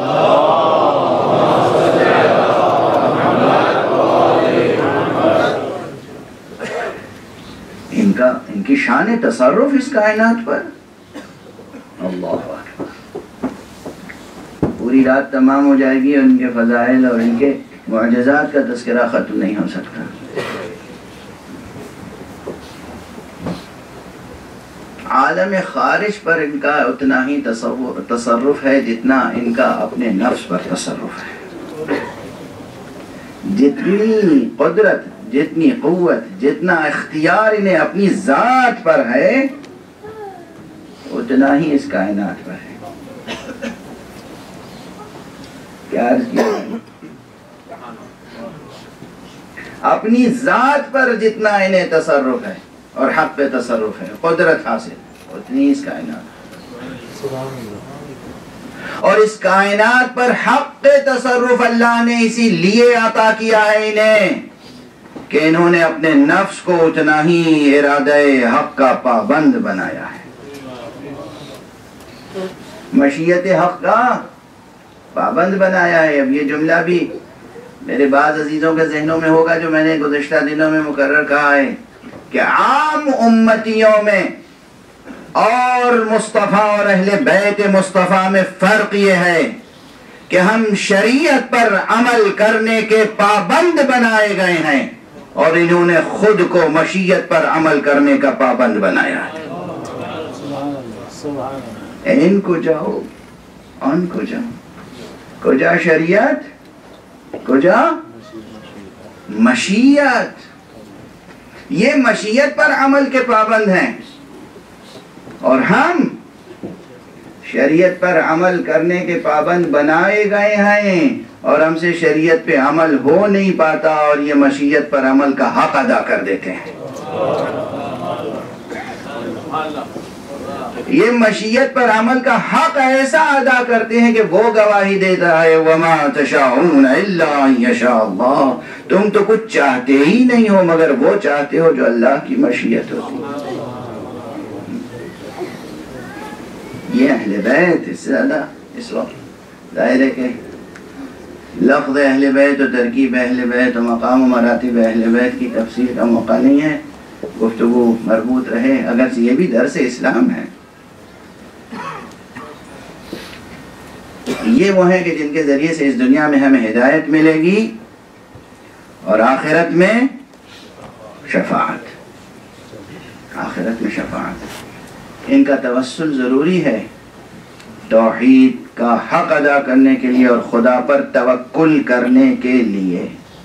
ان کی شان تصرف اس کائنات پر اللہ اکبر. پوری رات تمام ہو جائے گی اور ان کے فضائل اور ان کے معجزات کا تذکرہ ختم نہیں ہو سکتا. عالم خارج پر ان کا اتنا ہی تصرف ہے جتنا ان کا اپنے نفس پر تصرف ہے. جتنی قدرت، جتنی قوت، جتنا اختیار انہیں اپنی ذات پر ہے اتنا ہی اس کائنات پر ہے. کیا عرض کیا؟ اپنی ذات پر جتنا انہیں تصرف ہے اور حق پہ تصرف ہے، قدرت حاصل، اتنی اس کائنات. اور اس کائنات پر حق تصرف اللہ نے اسی لیے عطا کیا ہے انہیں کہ انہوں نے اپنے نفس کو اتنا ہی ارادہ حق کا پابند بنایا ہے. مشیت حق کا پابند بنایا ہے. اب یہ جملہ بھی میرے بعض عزیزوں کے ذہنوں میں ہوگا جو میں نے گزشتہ دنوں میں مقرر کہا ہے کہ عام امتیوں میں اور مصطفیٰ اور اہل بیت مصطفیٰ میں فرق یہ ہے کہ ہم شریعت پر عمل کرنے کے پابند بنائے گئے ہیں اور انہوں نے خود کو مشیت پر عمل کرنے کا پابند بنایا ہے. ان کو جاؤ، ان کو جاؤ، کجا شریعت، کجا مشیت. یہ مشیت پر عمل کے پابند ہیں اور ہم شریعت پر عمل کرنے کے پابند بنائے گئے ہیں اور ہم سے شریعت پہ عمل ہو نہیں پاتا اور یہ مشیت پر عمل کا حق ادا کر دیتے ہیں. یہ مشیت پر عمل کا حق ایسا ادا کرتے ہیں کہ وہ گواہی دیتا ہے وَمَا تَشَاءُونَ إِلَّا أَن يَشَاءَ اللَّهُ. تم تو کچھ چاہتے ہی نہیں ہو مگر وہ چاہتے ہو جو اللہ کی مشیت ہوتی ہے. یہ اہل بیت اس سے زیادہ اس وقت ظاہر ہے کہ لفظ اہل بیت و ترکیب اہل بیت و مقام و مراتب اہل بیت کی تفسیر کا موقع نہیں ہے. گفتگو مربوط رہے اگرچہ یہ بھی درس اسلام ہے. یہ وہ ہیں کہ جن کے ذریعے سے اس دنیا میں ہمیں ہدایت ملے گی اور آخرت میں شفاعت. آخرت میں شفاعت. ان کا توسل ضروری ہے توحید کا حق ادا کرنے کے لیے اور خدا پر توکل کرنے کے لیے.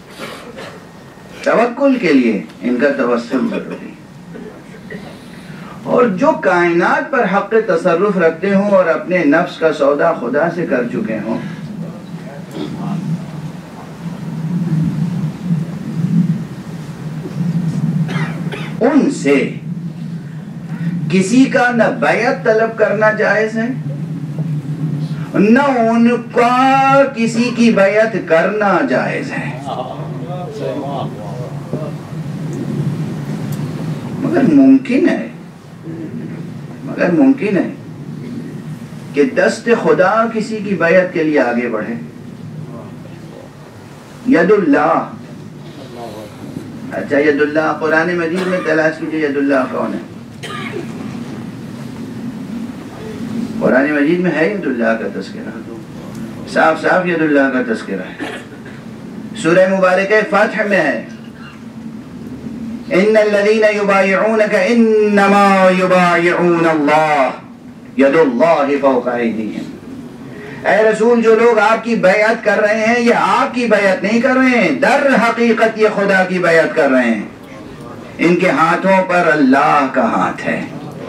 توکل کے لیے ان کا توسل ضروری. اور جو کائنات پر حق تصرف رکھتے ہوں اور اپنے نفس کا سودا خدا سے کر چکے ہوں ان سے کسی کا نہ بیعت طلب کرنا جائز ہے نہ ان کا کسی کی بیعت کرنا جائز ہے. مگر ممکن ہے کہ دست خدا کسی کی بیعت کے لیے آگے بڑھے. ید اللہ. اچھا ید اللہ قرآن مجید میں تلاش کیجئے ید اللہ کون ہے. قرآن مجید میں ہے ید اللہ کا تذکرہ. صاف صاف ید اللہ کا تذکرہ ہے. سورہ مبارکہ فتح میں ہے ان الذين يبايعونك انما يبايعون الله يد الله فوق ايديهم. اے رسول جو لوگ آپ کی بیعت کر رہے ہیں یہ آپ کی بیعت نہیں کر رہے ہیں، در حقیقت یہ خدا کی بیعت کر رہے ہیں. ان کے ہاتھوں پر اللہ کا ہاتھ ہے.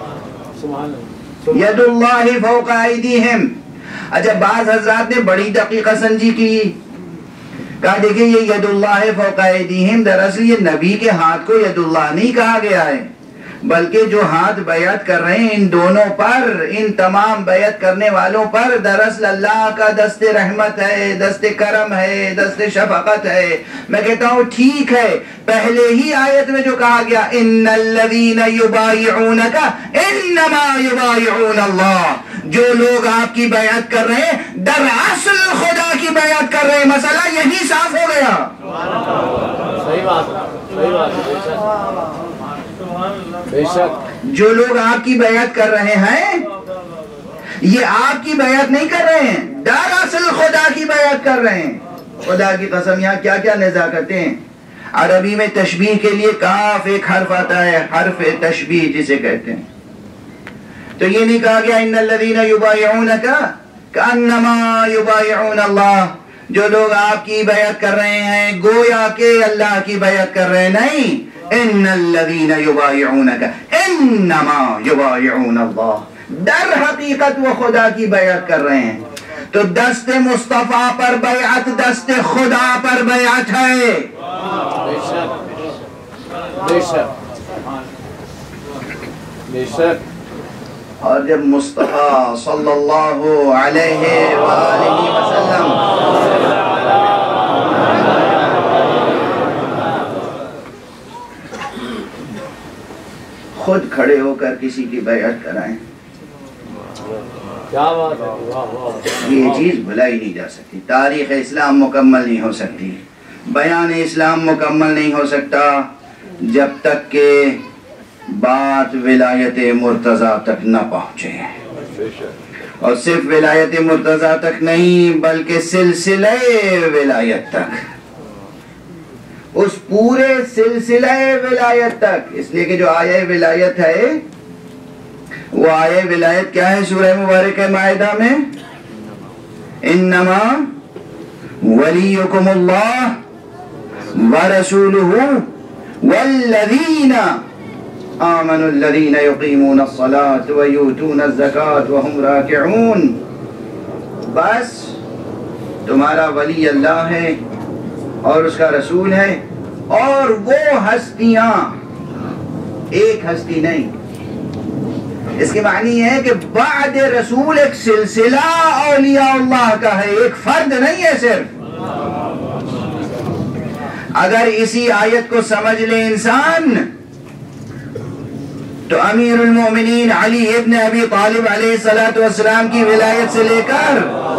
ید اللہ فوق ایدیہم. اچھا بعض حضرات نے بڑی دقیقہ سنجی کی، کہا دیکھیں یہ ید اللہ فوق ایدیہم دراصل یہ نبی کے ہاتھ کو ید اللہ نہیں کہا گیا ہے بلکہ جو ہاتھ بیعت کر رہے ہیں ان دونوں پر، ان تمام بیعت کرنے والوں پر دراصل اللہ کا دست رحمت ہے، دست کرم ہے، دست شفقت ہے. میں کہتا ہوں ٹھیک ہے، پہلے ہی آیت میں جو کہا گیا ان الذین یبایعونک انما یبایعون اللہ، جو لوگ آپ کی بیعت کر رہے ہیں دراصل خدا کی بیعت کر رہے ہیں. مسئلہ یہی صاف ہو گیا. صحیح بات. جو لوگ آپ کی بیعت کر رہے ہیں یہ آپ کی بیعت نہیں کر رہے ہیں، دراصل خدا کی بیعت کر رہے ہیں. خدا کی قسم یہاں کیا کیا نزاکتیں ہیں. عربی میں تشبیہ کے لیے کاف ایک حرف آتا ہے، حرف تشبیہ جسے کہتے ہیں. تو یہ نہیں کہا گیا ان الذین یبایعونک کانما یبایعون اللہ، جو لوگ آپ کی بیعت کر رہے ہیں گویا کہ اللہ کی بیعت کر رہے ہیں، نہیں، ان الذین یبایعونک انما یبایعون اللہ، در حقیقت وہ خدا کی بیعت کر رہے ہیں۔ تو دست مصطفیٰ پر بیعت دست خدا پر بیعت ہے۔ بے شک بے شک بے شک۔ اور جب مصطفیٰ صلی اللہ علیہ وآلہ وسلم خود کھڑے ہو کر کسی کی بیعت کرائیں، کیا بات ہے، واہ واہ۔ یہ چیز بھلائی نہیں جا سکتی۔ تاریخ اسلام مکمل نہیں ہو سکتی، بیان اسلام مکمل نہیں ہو سکتا جب تک کہ بات ولایت مرتضیٰ تک نہ پہنچے، اور صرف ولایت مرتضیٰ تک نہیں بلکہ سلسلہ ولایت تک، اس پورے سلسلہ ولایت تک۔ اس لیے کہ جو آیہ ولایت ہے وہ آیہ ولایت کیا ہے سورہ مبارکہ مائدہ میں؟ انما ولیکم اللہ ورسولہ والذین آمنوا الذین یقیمون الصلاة ویؤتون الزکاة وہم راکعون۔ بس تمہارا ولی اللہ ہے اور اس کا رسول ہے، اور وہ ہستیاں، ایک ہستی نہیں۔ اس کے معنی یہ ہے کہ بعد رسول ایک سلسلہ اولیاء اللہ کا ہے، ایک فرد نہیں ہے صرف۔ اگر اسی آیت کو سمجھ لے انسان تو امیر المومنین علی ابن ابی طالب علیہ السلام کی ولایت سے لے کر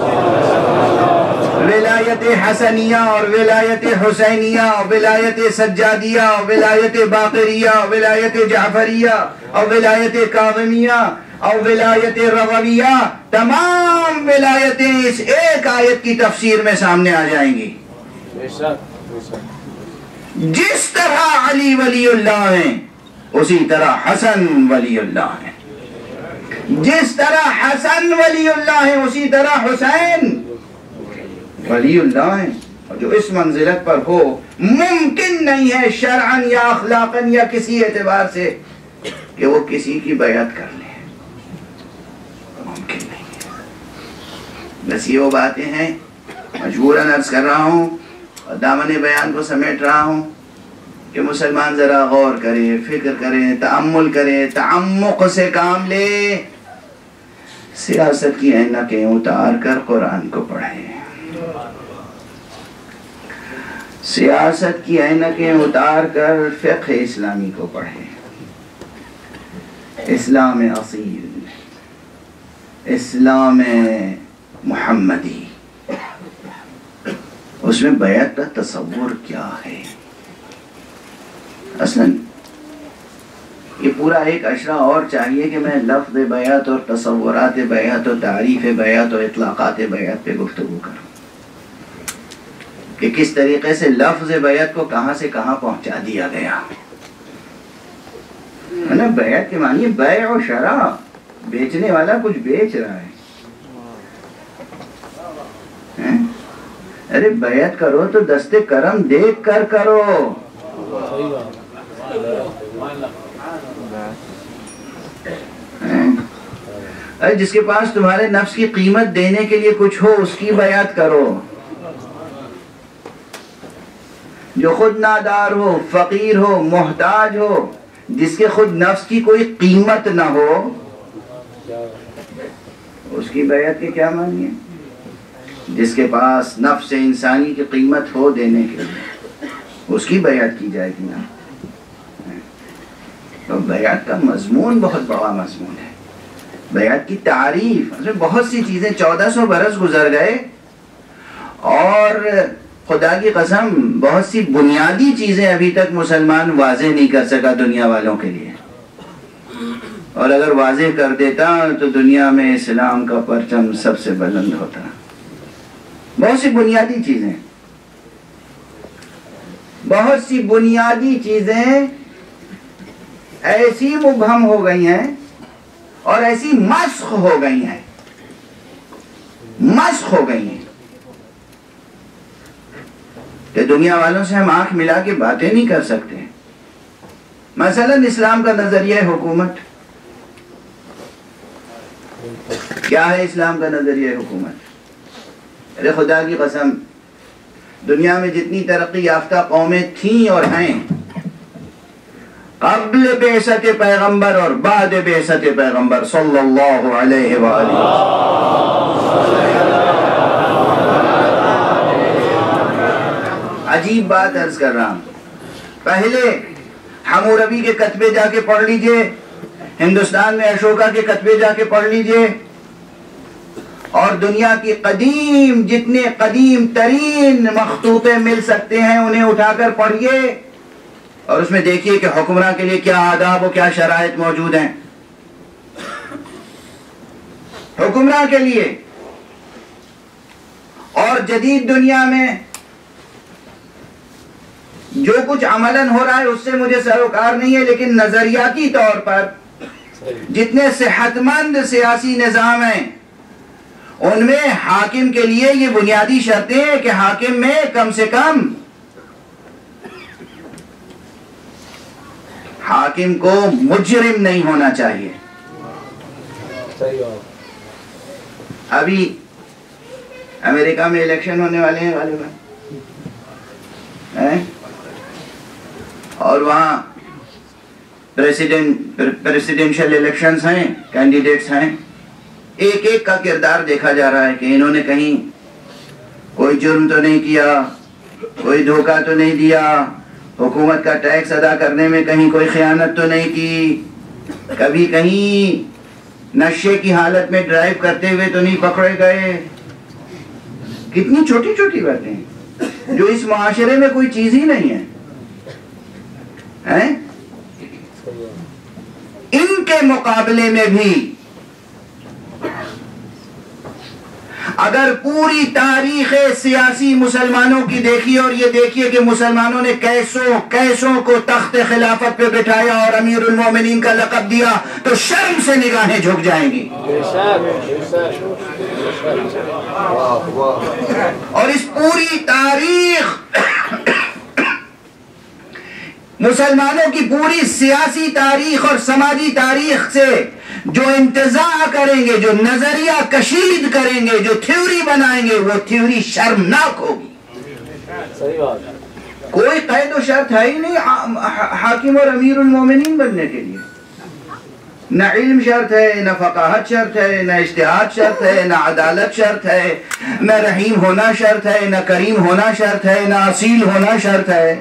ولایت حسنیہ اور ولایت حسینیہ اور ولایت سجادیہ اور ولایت باقریہ اور ولایت جعفریہ اور ولایت کاظمیہ اور ولایت رضویہ، تمام ولایتیں اس ایک آیت کی تفسیر میں سامنے آ جائیں گی۔ بے شک بے شک۔ جس طرح علی ولی اللہ ہیں اسی طرح حسن ولی اللہ ہیں، جس طرح حسن ولی اللہ ہیں اسی طرح حسین ولی اللہ ہیں۔ اور جو اس منزلت پر ہو، ممکن نہیں ہے شرعاً یا اخلاقاً یا کسی اعتبار سے کہ وہ کسی کی بیعت کر لے، ممکن نہیں ہے۔ بس یہ وہ باتیں ہیں، مجبوراً عرض کر رہا ہوں اور دامن بیان کو سمیٹ رہا ہوں کہ مسلمان ذرا غور کرے، فکر کرے، تأمل کرے، تعمق سے کام لے، سیاست کی اینکیں اتار کر قرآن کو پڑھیں، سیاست کی اینکیں اتار کر فقہ اسلامی کو پڑھیں۔ اسلام اصیل، اسلام محمدی، اس میں بیعت کا تصور کیا ہے؟ اصلاً یہ پورا ایک اشرہ اور چاہیے کہ میں لفظ بیعت اور تصورات بیعت اور تعریف بیعت اور اطلاقات بیعت پہ گفتگو کروں، کہ کس طریقے سے لفظ بیعت کو کہاں سے کہاں پہنچا دیا گیا ہے نا۔ بیعت کے معنی بیع و شراء، بیچنے والا کچھ بیچ رہا ہے۔ ارے بیعت کرو تو دست کرم دیکھ کر کرو، صحیح بات۔ ارے جس کے پاس تمہارے نفس کی قیمت دینے کے لیے کچھ ہو اس کی بیعت کرو، جو خود نادار ہو، فقیر ہو، محتاج ہو، جس کے خود نفس کی کوئی قیمت نہ ہو، اس کی بیعت کے کیا معنی ہے؟ جس کے پاس نفس انسانی کی قیمت ہو دینے کے لیے، اس کی بیعت کی جائے گی نا۔ تو بیعت کا مضمون بہت بڑا مضمون ہے، بیعت کی تعریف، اس میں بہت سی چیزیں، 1400 برس گزر گئے اور خدا کی قسم بہت سی بنیادی چیزیں ابھی تک مسلمان واضح نہیں کر سکا دنیا والوں کے لیے، اور اگر واضح کر دیتا تو دنیا میں اسلام کا پرچم سب سے بلند ہوتا۔ بہت سی بنیادی چیزیں، بہت سی بنیادی چیزیں ایسی مبہم ہو گئی ہیں اور ایسی مسخ ہو گئی ہیں، مسخ ہو گئی ہیں۔ کہ دنیا والوں سے ہم آنکھ ملا کے باتیں نہیں کر سکتے. مثلا اسلام کا نظریہ حکومت کیا ہے؟ اسلام کا نظریہ حکومت، ارے خدا کی قسم، دنیا میں جتنی ترقی یافتہ قومیں تھیں اور ہیں، قبل بعثت پیغمبر اور بعد بعثت پیغمبر صلی اللہ علیہ وآلہ، عجیب بات عرض کر رہا ہوں. پہلے حموربی کے کتبے جا کے پڑھ لیجئے، ہندوستان میں اشوکا کے کتبے جا کے پڑھ لیجئے، اور دنیا کی قدیم جتنے قدیم ترین مخطوطے مل سکتے ہیں انہیں اٹھا کر پڑھیے، اور اس میں دیکھیے کہ حکمراں کے لیے کیا آداب و کیا شرائط موجود ہیں. حکمراں کے لیے. اور جدید دنیا میں جو کچھ عملاً ہو رہا ہے اس سے مجھے سروکار نہیں ہے، لیکن نظریاتی طور پر جتنے صحت مند سیاسی نظام ہیں ان میں حاکم کے لیے یہ بنیادی شرطیں ہیں کہ حاکم میں کم سے کم حاکم کو مجرم نہیں ہونا چاہیے. ابھی امریکہ میں الیکشن ہونے والے ہیں غالباً، اور وہاں پریسیڈنشل الیکشنز ہیں، کینڈیڈیٹس ہیں. ایک ایک کا کردار دیکھا جا رہا ہے کہ انہوں نے کہیں کوئی جرم تو نہیں کیا، کوئی دھوکہ تو نہیں دیا، حکومت کا ٹیکس ادا کرنے میں کہیں کوئی خیانت تو نہیں کی، کبھی کہیں نشے کی حالت میں ڈرائیو کرتے ہوئے تو نہیں پکڑے گئے. کتنی چھوٹی چھوٹی باتیں ہیں جو اس معاشرے میں کوئی چیز ہی نہیں ہے. ان کے مقابلے میں بھی اگر پوری تاریخ سیاسی مسلمانوں کی دیکھیے اور یہ دیکھیے کہ مسلمانوں نے کیسوں کو تخت خلافت پہ بٹھایا اور امیر المومنین کا لقب دیا تو شرم سے نگاہیں جھک جائیں گی. اور اس پوری تاریخ مسلمانوں کی پوری سیاسی تاریخ اور سماجی تاریخ سے جو انتزاع کریں گے، جو نظریہ کشید کریں گے، جو تھیوری بنائیں گے، وہ تھیوری شرمناک ہوگی. کوئی قید و شرط ہے ہی نہیں حاکم اور امیر المومنین بننے کے لیے. نہ علم شرط ہے، نہ فقاہت شرط ہے، نہ اجتہاد شرط ہے، نہ عدالت شرط ہے، نہ رحیم ہونا شرط ہے، نہ کریم ہونا شرط ہے، نہ اصیل ہونا شرط ہے.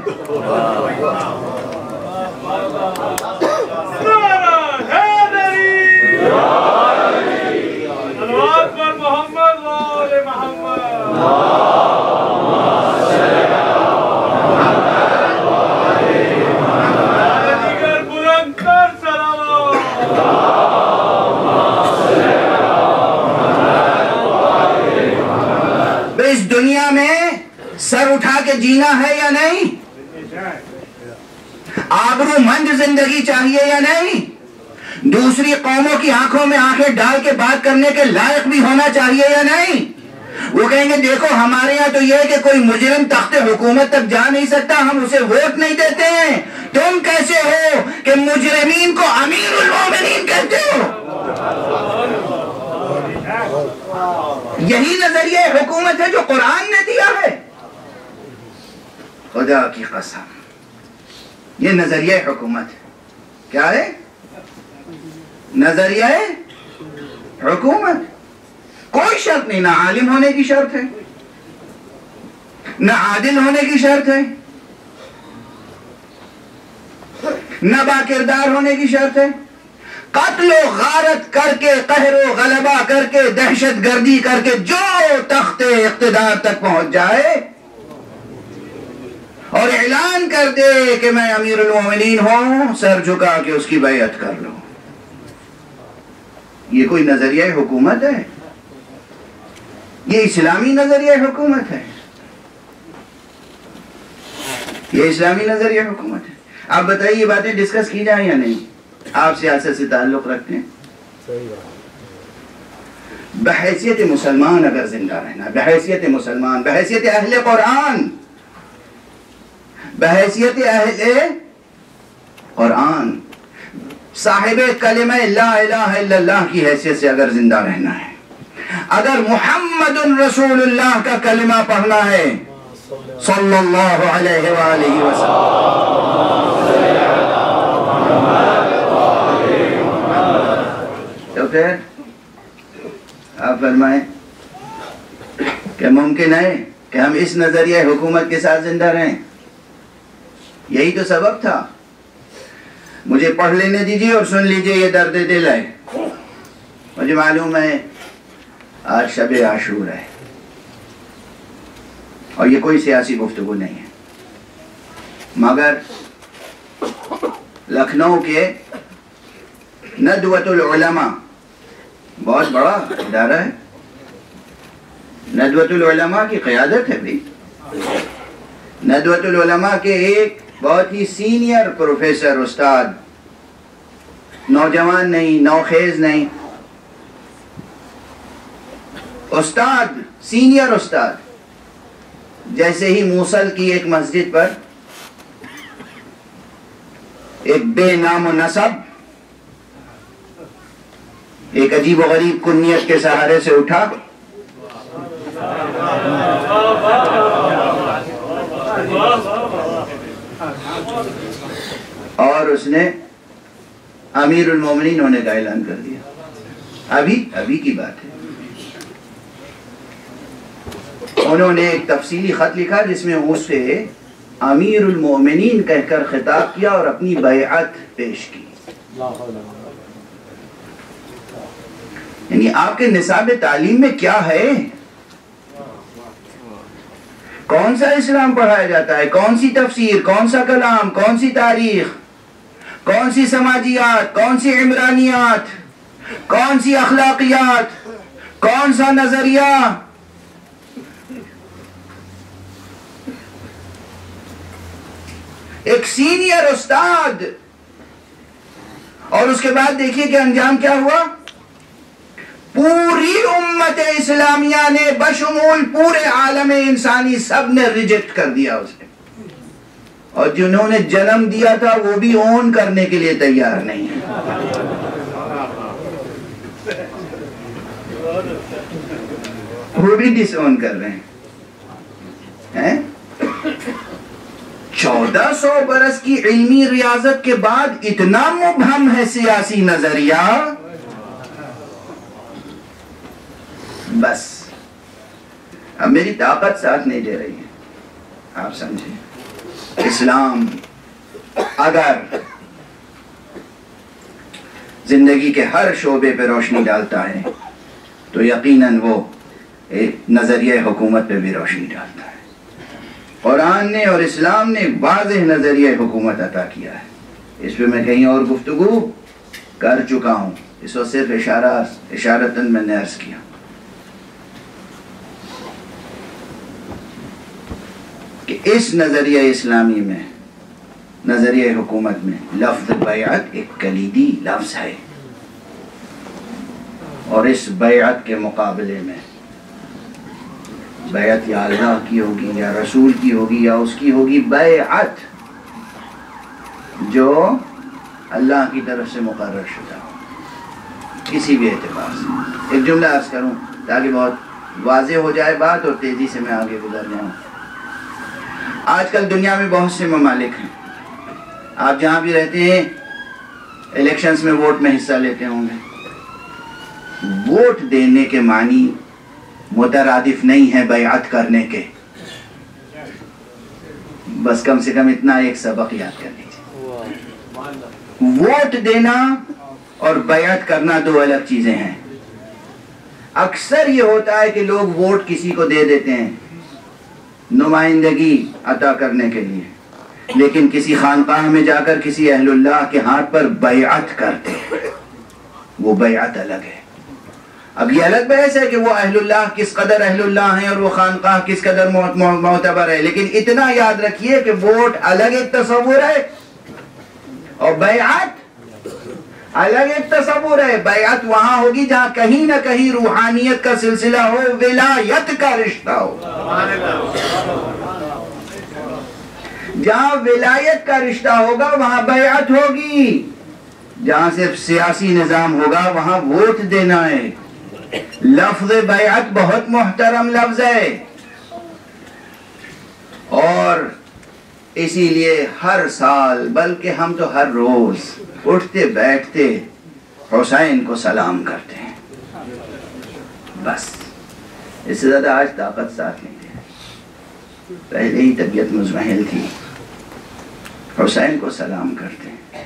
اس دنیا میں سر اٹھا کے جینا ہے یا نہیں؟ آبرو مند زندگی چاہیے یا نہیں؟ دوسری قوموں کی آنکھوں میں آنکھیں ڈال کے بات کرنے کے لائق بھی ہونا چاہیے یا نہیں؟ وہ کہیں گے دیکھو ہمارے یہاں تو یہ ہے کہ کوئی مجرم تخت حکومت تک جا نہیں سکتا، ہم اسے ووٹ نہیں دیتے ہیں. تم کیسے ہو کہ مجرمین کو امیر المومنین کہتے ہو؟ یہی نظریہ حکومت ہے جو قرآن نے دیا ہے. خدا کی قسم یہ نظریہ حکومت ہے. کیا ہے؟ نظریہ حکومت. کوئی شرط نہیں، نہ عالم ہونے کی شرط ہے، نہ عادل ہونے کی شرط ہے، نہ باکردار ہونے کی شرط ہے. قتل و غارت کر کے، قہر و غلبہ کر کے، دہشت گردی کر کے جو تخت اقتدار تک پہنچ جائے اور اعلان کر دے کہ میں امیر المومنین ہوں، سر جھکا کے اس کی بیعت کر لو. یہ کوئی نظریہ حکومت ہے؟ یہ اسلامی نظریہ حکومت ہے؟ یہ اسلامی نظریہ حکومت ہے؟ آپ بتائیے یہ باتیں ڈسکس کی جائیں یا نہیں؟ آپ سیاست سے تعلق رکھتے ہیں؟ بحیثیت مسلمان اگر زندہ رہنا، بحیثیت مسلمان، بحیثیت اہل قرآن، بحیثیت اہل قرآن، صاحب کلمہ لا الہ الا اللہ کی حیثیت سے اگر زندہ رہنا ہے، اگر محمد رسول اللہ کا کلمہ پڑھنا ہے صلی اللہ علیہ وآلہ وسلم، تو پھر آپ فرمائیں کہ ممکن ہے کہ ہم اس نظریہ حکومت کے ساتھ زندہ رہیں؟ یہی تو سبب تھا۔ مجھے پڑھ لینے دیجیے اور سن لیجیے، یہ درد دل ہے۔ مجھے معلوم ہے آج شب عاشور ہے اور یہ کوئی سیاسی گفتگو نہیں ہے، مگر لکھنؤ کے ندوۃ العلماء بہت بڑا ادارہ ہے، ندوۃ العلماء کی قیادت ہے بھی، ندوۃ العلماء کے ایک بہت ہی سینئر پروفیسر، استاد، نوجوان نہیں، نوخیز نہیں، استاد، سینئر استاد، جیسے ہی موصل کی ایک مسجد پر ایک بے نام و نسب ایک عجیب و غریب کنیت کے سہارے سے اٹھا اور اس نے امیر المومنین ہونے کا اعلان کر دیا۔ ابھی کی بات ہے، انہوں نے ایک تفصیلی خط لکھا جس میں اسے امیر المومنین کہہ کر خطاب کیا اور اپنی بیعت پیش کی۔ یعنی آپ کے نصاب تعلیم میں کیا ہے؟ کون سا اسلام پڑھایا جاتا ہے؟ کون سی تفسیر، کون سا کلام، کون سی تاریخ، کون سی سماجیات، کون سی عمرانیات، کون سی اخلاقیات، کون سا نظریہ؟ ایک سینئر استاد، اور اس کے بعد دیکھیے کہ انجام کیا ہوا؟ پوری امت اسلامیہ نے بشمول پورے عالم انسانی سب نے ریجیکٹ کر دیا اسے، اور جنہوں نے جنم دیا تھا وہ بھی اون کرنے کے لیے تیار نہیں ہے۔ وہ بھی ڈس اون کر رہے ہیں۔ 1400 برس کی علمی ریاضت کے بعد اتنا مبہم ہے سیاسی نظریہ، بس اب میری طاقت ساتھ نہیں دے رہی ہے، آپ سمجھیں۔ اسلام اگر زندگی کے ہر شعبے پہ روشنی ڈالتا ہے تو یقیناً وہ ایک نظریہ حکومت پہ بھی روشنی ڈالتا ہے۔ قرآن نے اور اسلام نے واضح نظریہ حکومت عطا کیا ہے، اس پہ میں کہیں اور گفتگو کر چکا ہوں، اس کو صرف اشارتاً میں نے عرض کیا کہ اس نظریہ اسلامی میں، نظریہ حکومت میں لفظ بیعت ایک کلیدی لفظ ہے، اور اس بیعت کے مقابلے میں بیعت یا اللہ کی ہوگی یا رسول کی ہوگی یا اس کی ہوگی، بیعت جو اللہ کی طرف سے مقرر شدہ ہو کسی بھی اعتبار سے۔ ایک جملہ عرض کروں تاکہ بہت واضح ہو جائے بات اور تیزی سے میں آگے گزر جاؤں۔ آج کل دنیا میں بہت سے ممالک ہیں، آپ جہاں بھی رہتے ہیں الیکشنز میں ووٹ میں حصہ لیتے ہوں گے۔ ووٹ دینے کے معنی مترادف نہیں ہے بیعت کرنے کے، بس کم سے کم اتنا ایک سبق یاد کر لیجیے، ووٹ دینا اور بیعت کرنا دو الگ چیزیں ہیں۔ اکثر یہ ہوتا ہے کہ لوگ ووٹ کسی کو دے دیتے ہیں نمائندگی عطا کرنے کے لیے، لیکن کسی خانقاہ میں جا کر کسی اہل اللہ کے ہاتھ پر بیعت کرتے ہیں، وہ بیعت الگ ہے۔ اب یہ الگ بحث ہے کہ وہ اہل اللہ کس قدر اہل اللہ ہیں اور وہ خانقاہ کس قدر معتبر ہے، لیکن اتنا یاد رکھیے کہ ووٹ الگ ایک تصور ہے اور بیعت الگ ایک تصور ہے۔ بیعت وہاں ہوگی جہاں کہیں نہ کہیں روحانیت کا سلسلہ ہو، ولایت کا رشتہ ہو۔ جہاں ولایت کا رشتہ ہوگا وہاں بیعت ہوگی، جہاں صرف سیاسی نظام ہوگا وہاں ووٹ دینا ہے۔ لفظ بیعت بہت محترم لفظ ہے، اور اسی لیے ہر سال بلکہ ہم تو ہر روز اٹھتے بیٹھتے حسین کو سلام کرتے ہیں، بس اس سے زیادہ آج طاقت ساتھ نہیں ہے، پہلے ہی طبیعت مزمحل تھی، حسین کو سلام کرتے ہیں۔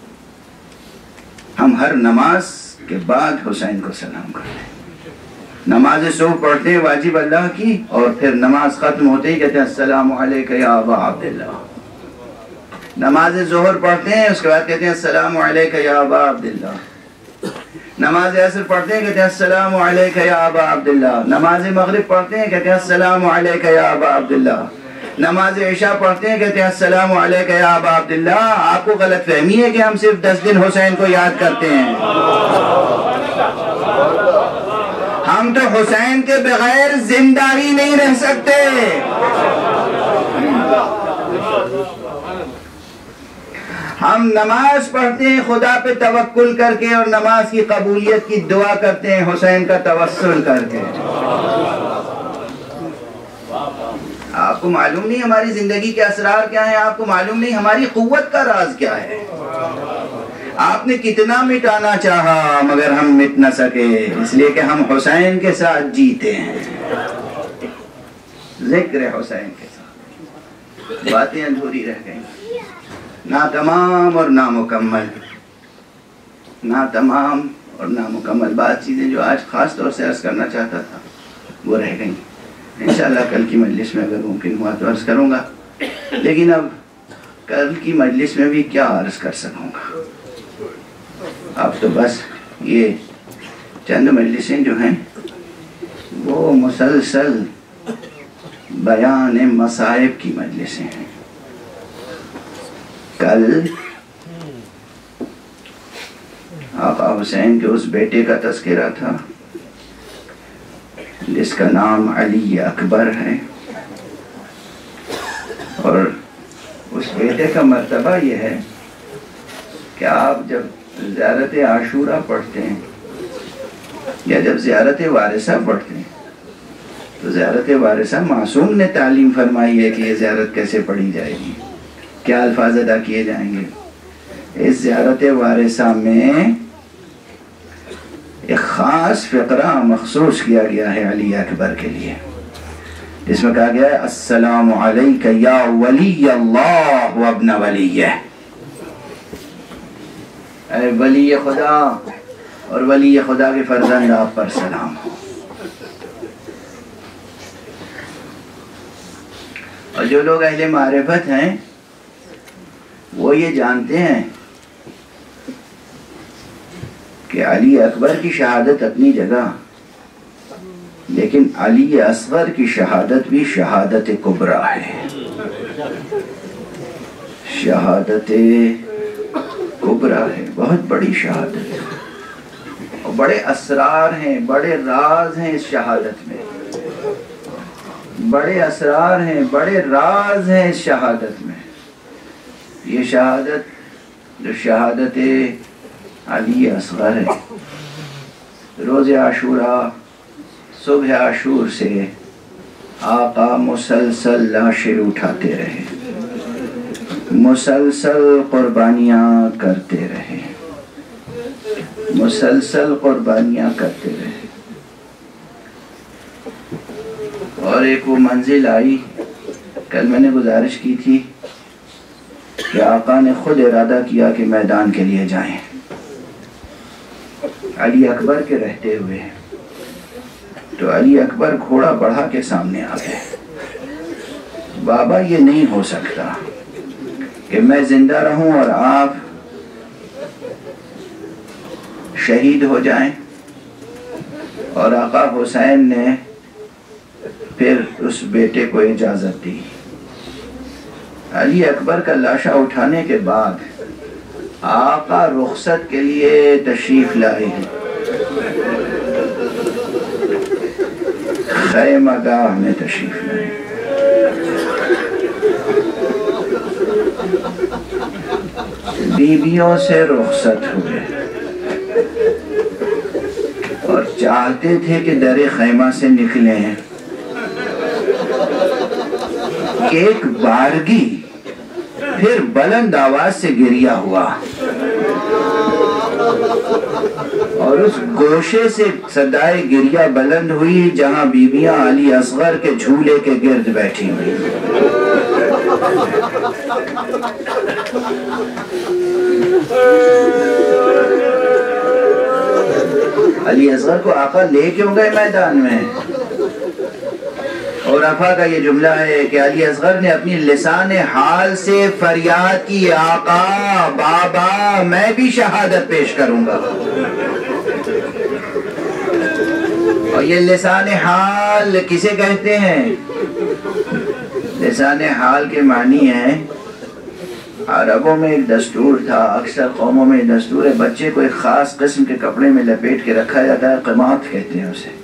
ہم ہر نماز کے بعد حسین کو سلام کرتے ہیں، نماز صبح پڑھتے ہیں واجب اللہ کی، اور پھر نماز ختم ہوتے ہی کہتے ہیں السلام علیکہ یا ابا عبداللہ۔ نماز ظہر پڑھتے ہیں، اس کے بعد کہتے ہیں السلام علیکہ یا ابا عبداللہ۔ نماز عصر پڑھتے ہیں، کہتے ہیں السلام علیکہ یا ابا عبداللہ۔ نماز مغرب پڑھتے ہیں، کہتے ہیں السلام علیکہ یا ابا عبداللہ۔ نماز عشاء پڑھتے ہیں، کہتے ہیں السلام علیکہ یا ابا عبداللہ۔ آپ کو غلط فہمی ہے کہ ہم صرف 10 دن حسین کو یاد کرتے ہیں، ہم تو حسین کے بغیر زندہ ہی نہیں رہ سکتے۔ ہم نماز پڑھتے ہیں خدا پہ توکل کر کے، اور نماز کی قبولیت کی دعا کرتے ہیں حسین کا توسل کر کے۔ آپ کو معلوم نہیں ہماری زندگی کے اسرار کیا ہیں، آپ کو معلوم نہیں ہماری قوت کا راز کیا ہے۔ آپ نے کتنا مٹانا چاہا مگر ہم مٹ نہ سکے، اس لیے کہ ہم حسین کے ساتھ جیتے ہیں۔ ذکر حسین کے ساتھ باتیں ادھوری رہ گئیں، ناتمام اور نامکمل، ناتمام اور نامکمل بات چیزیں جو آج خاص طور سے عرض کرنا چاہتا تھا وہ رہ گئیں۔ انشاءاللہ کل کی مجلس میں اگر ممکن ہوا تو عرض کروں گا، لیکن اب کل کی مجلس میں بھی کیا عرض کر سکوں گا، اب تو بس یہ چند مجلسیں جو ہیں وہ مسلسل بیان مصائب کی مجلسیں ہیں۔ کل آقا حسین کے اس بیٹے کا تذکرہ تھا جس کا نام علی اکبر ہے، اور اس بیٹے کا مرتبہ یہ ہے کہ آپ جب زیارت عاشورہ پڑھتے ہیں یا جب زیارت وارثہ پڑھتے ہیں تو زیارت وارثہ معصوم نے تعلیم فرمائی ہے کہ یہ زیارت کیسے پڑھی جائے گی، کیا الفاظ ادا کیے جائیں گے۔ اس زیارت وارثہ میں ایک خاص فقرہ مخصوص کیا گیا ہے علی اکبر کے لیے، جس میں کہا گیا ہے السلام علیک یا ولی اللہ و ابن ولیہ، اے ولی خدا اور ولی خدا کے فرزند آپ پر سلام ہو۔ اور جو لوگ اہل معرفت ہیں وہ یہ جانتے ہیں کہ علی اکبر کی شہادت اپنی جگہ، لیکن علی اصغر کی شہادت بھی شہادت کبریٰ ہے، شہادت کبریٰ ہے، بہت بڑی شہادت ہے، اور بڑے اسرار ہیں، بڑے راز ہیں اس شہادت میں، بڑے اسرار ہیں، بڑے راز ہیں اس شہادت میں۔ یہ شہادت جو شہادت علی اصغر ہے، روز عاشورہ صبح عاشور سے آقا مسلسل لاشیں اٹھاتے رہے، مسلسل قربانیاں کرتے رہے، مسلسل قربانیاں کرتے رہے، اور ایک وہ منزل آئی، کل میں نے گزارش کی تھی کہ آقا نے خود ارادہ کیا کہ میدان کے لیے جائیں، علی اکبر کے رہتے ہوئے، تو علی اکبر گھوڑا بڑھا کے سامنے آ گئے، بابا یہ نہیں ہو سکتا کہ میں زندہ رہوں اور آپ شہید ہو جائیں۔ اور آقا حسین نے پھر اس بیٹے کو اجازت دی۔ علی اکبر کا لاشا اٹھانے کے بعد آقا رخصت کے لیے تشریف لائے، خیمہ گاہ میں تشریف لائے، بیویوں سے رخصت ہوئے اور چاہتے تھے کہ در خیمہ سے نکلے ہیں، ایک بارگی پھر بلند آواز سے گریہ ہوا اور اس گوشے سے صدائے گریہ بلند ہوئی جہاں بیویاں علی اصغر کے جھولے کے گرد بیٹھی ہوئی۔ علی اصغر کو آقا لے کیوں گئے میدان میں؟ اور آقا کا یہ جملہ ہے کہ علی اصغر نے اپنی لسان حال سے فریاد کی، آقا بابا میں بھی شہادت پیش کروں گا۔ اور یہ لسان حال کسے کہتے ہیں؟ لسان حال کے معنی ہے، عربوں میں ایک دستور تھا، اکثر قوموں میں دستور ہے، بچے کو ایک خاص قسم کے کپڑے میں لپیٹ کے رکھا جاتا ہے، قماط کہتے ہیں اسے۔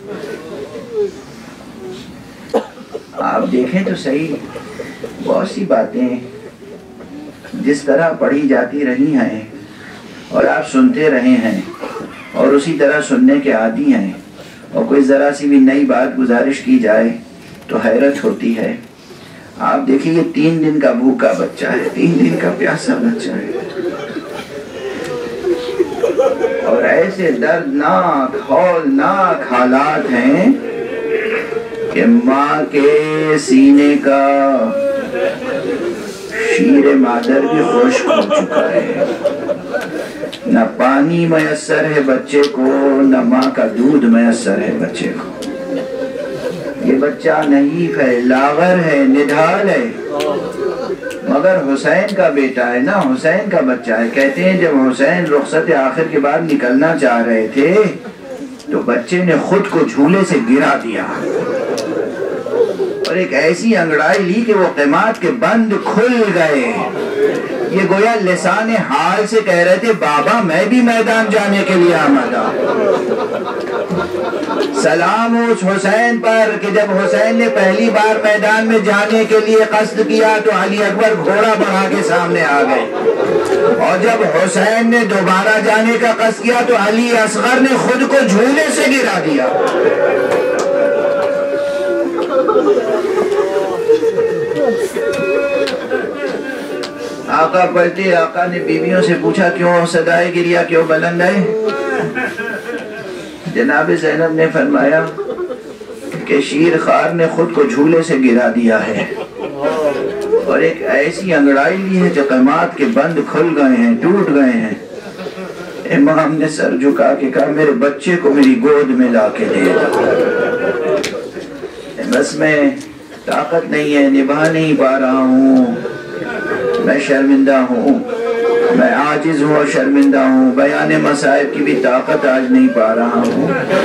آپ دیکھیں تو صحیح، بہت سی باتیں جس طرح پڑھی جاتی رہی ہیں اور آپ سنتے رہے ہیں اور اسی طرح سننے کے عادی ہیں، اور کوئی ذرا سی بھی نئی بات گزارش کی جائے تو حیرت ہوتی ہے۔ آپ دیکھیں یہ 3 دن کا بھوکا بچہ ہے، 3 دن کا پیاسا بچہ ہے، اور ایسے دردناک ہولناک حالات ہیں کہ ماں کے سینے کا شیر مادر بھی خشک ہو چکا ہے، نہ پانی میسر ہے بچے کو، نہ ماں کا دودھ میسر ہے بچے کو۔ یہ بچہ نحیف ہے، لاغر ہے، نڈھال ہے، مگر حسین کا بیٹا ہے نا، حسین کا بچہ ہے۔ کہتے ہیں جب حسین رخصت آخر کے بعد نکلنا چاہ رہے تھے تو بچے نے خود کو جھولے سے گرا دیا اور ایک ایسی انگڑائی لی کہ وہ قیمات کے بند کھل گئے۔ یہ گویا لسان حال سے کہہ رہے تھے، بابا میں بھی میدان جانے کے لیے آمدہ۔ سلام اس حسین پر کہ جب حسین نے پہلی بار میدان میں جانے کے لیے قصد کیا تو علی اکبر گھوڑا بڑھا کے سامنے آ گئے، اور جب حسین نے دوبارہ جانے کا قصد کیا تو علی اصغر نے خود کو جھولے سے گرا دیا۔ آقا پلٹے، آقا نے بیویوں سے پوچھا کیوں صدائے گریہ کیوں بلند ہے؟ جناب زینب نے فرمایا کہ شیر خوار نے خود کو جھولے سے گرا دیا ہے اور ایک ایسی انگڑائی لی ہے جو قیمات کے بند کھل گئے ہیں، ٹوٹ گئے ہیں۔ امام نے سر جھکا کے کہا میرے بچے کو میری گود میں لا کے دے دو، بس میں طاقت نہیں ہے، نبھا نہیں پا رہا ہوں، میں شرمندہ ہوں، میں عاجز ہوں اور شرمندہ ہوں، بیان مصائب کی بھی طاقت آج نہیں پا رہا ہوں۔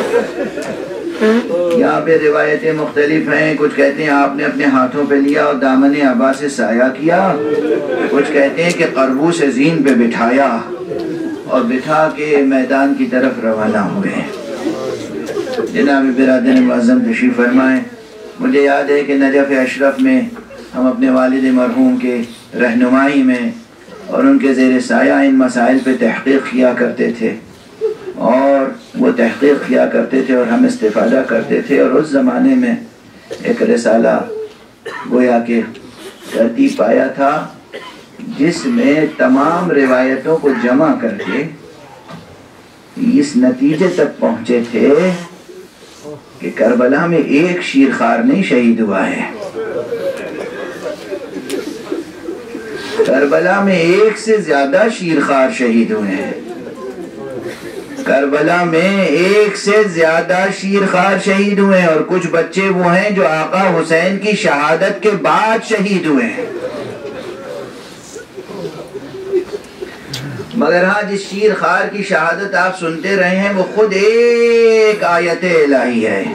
یہاں پہ روایتیں مختلف ہیں، کچھ کہتے ہیں آپ نے اپنے ہاتھوں پہ لیا اور دامن عبا سے سایہ کیا، کچھ کہتے ہیں کہ قربوس زین پہ بٹھایا اور بٹھا کے میدان کی طرف روانہ ہوئے۔ جناب برادر معظم تشریف فرمائیں۔ مجھے یاد ہے کہ نجف اشرف میں ہم اپنے والد مرحوم کے رہنمائی میں اور ان کے زیر سایہ ان مسائل پہ تحقیق کیا کرتے تھے، اور وہ تحقیق کیا کرتے تھے اور ہم استفادہ کرتے تھے، اور اس زمانے میں ایک رسالہ گویا کہ ترتیب پایا تھا جس میں تمام روایتوں کو جمع کر کے اس نتیجے تک پہنچے تھے کہ کربلا میں ایک شیرخوار نہیں شہید ہوا ہے، کربلا میں ایک سے زیادہ شیرخوار شہید ہوئے ہیں، کربلا میں ایک سے زیادہ شیرخوار شہید ہوئے ہیں، اور کچھ بچے وہ ہیں جو آقا حسین کی شہادت کے بعد شہید ہوئے ہیں۔ مگر ہاں جس شیرخوار کی شہادت آپ سنتے رہے ہیں وہ خود ایک آیت الہی ہے۔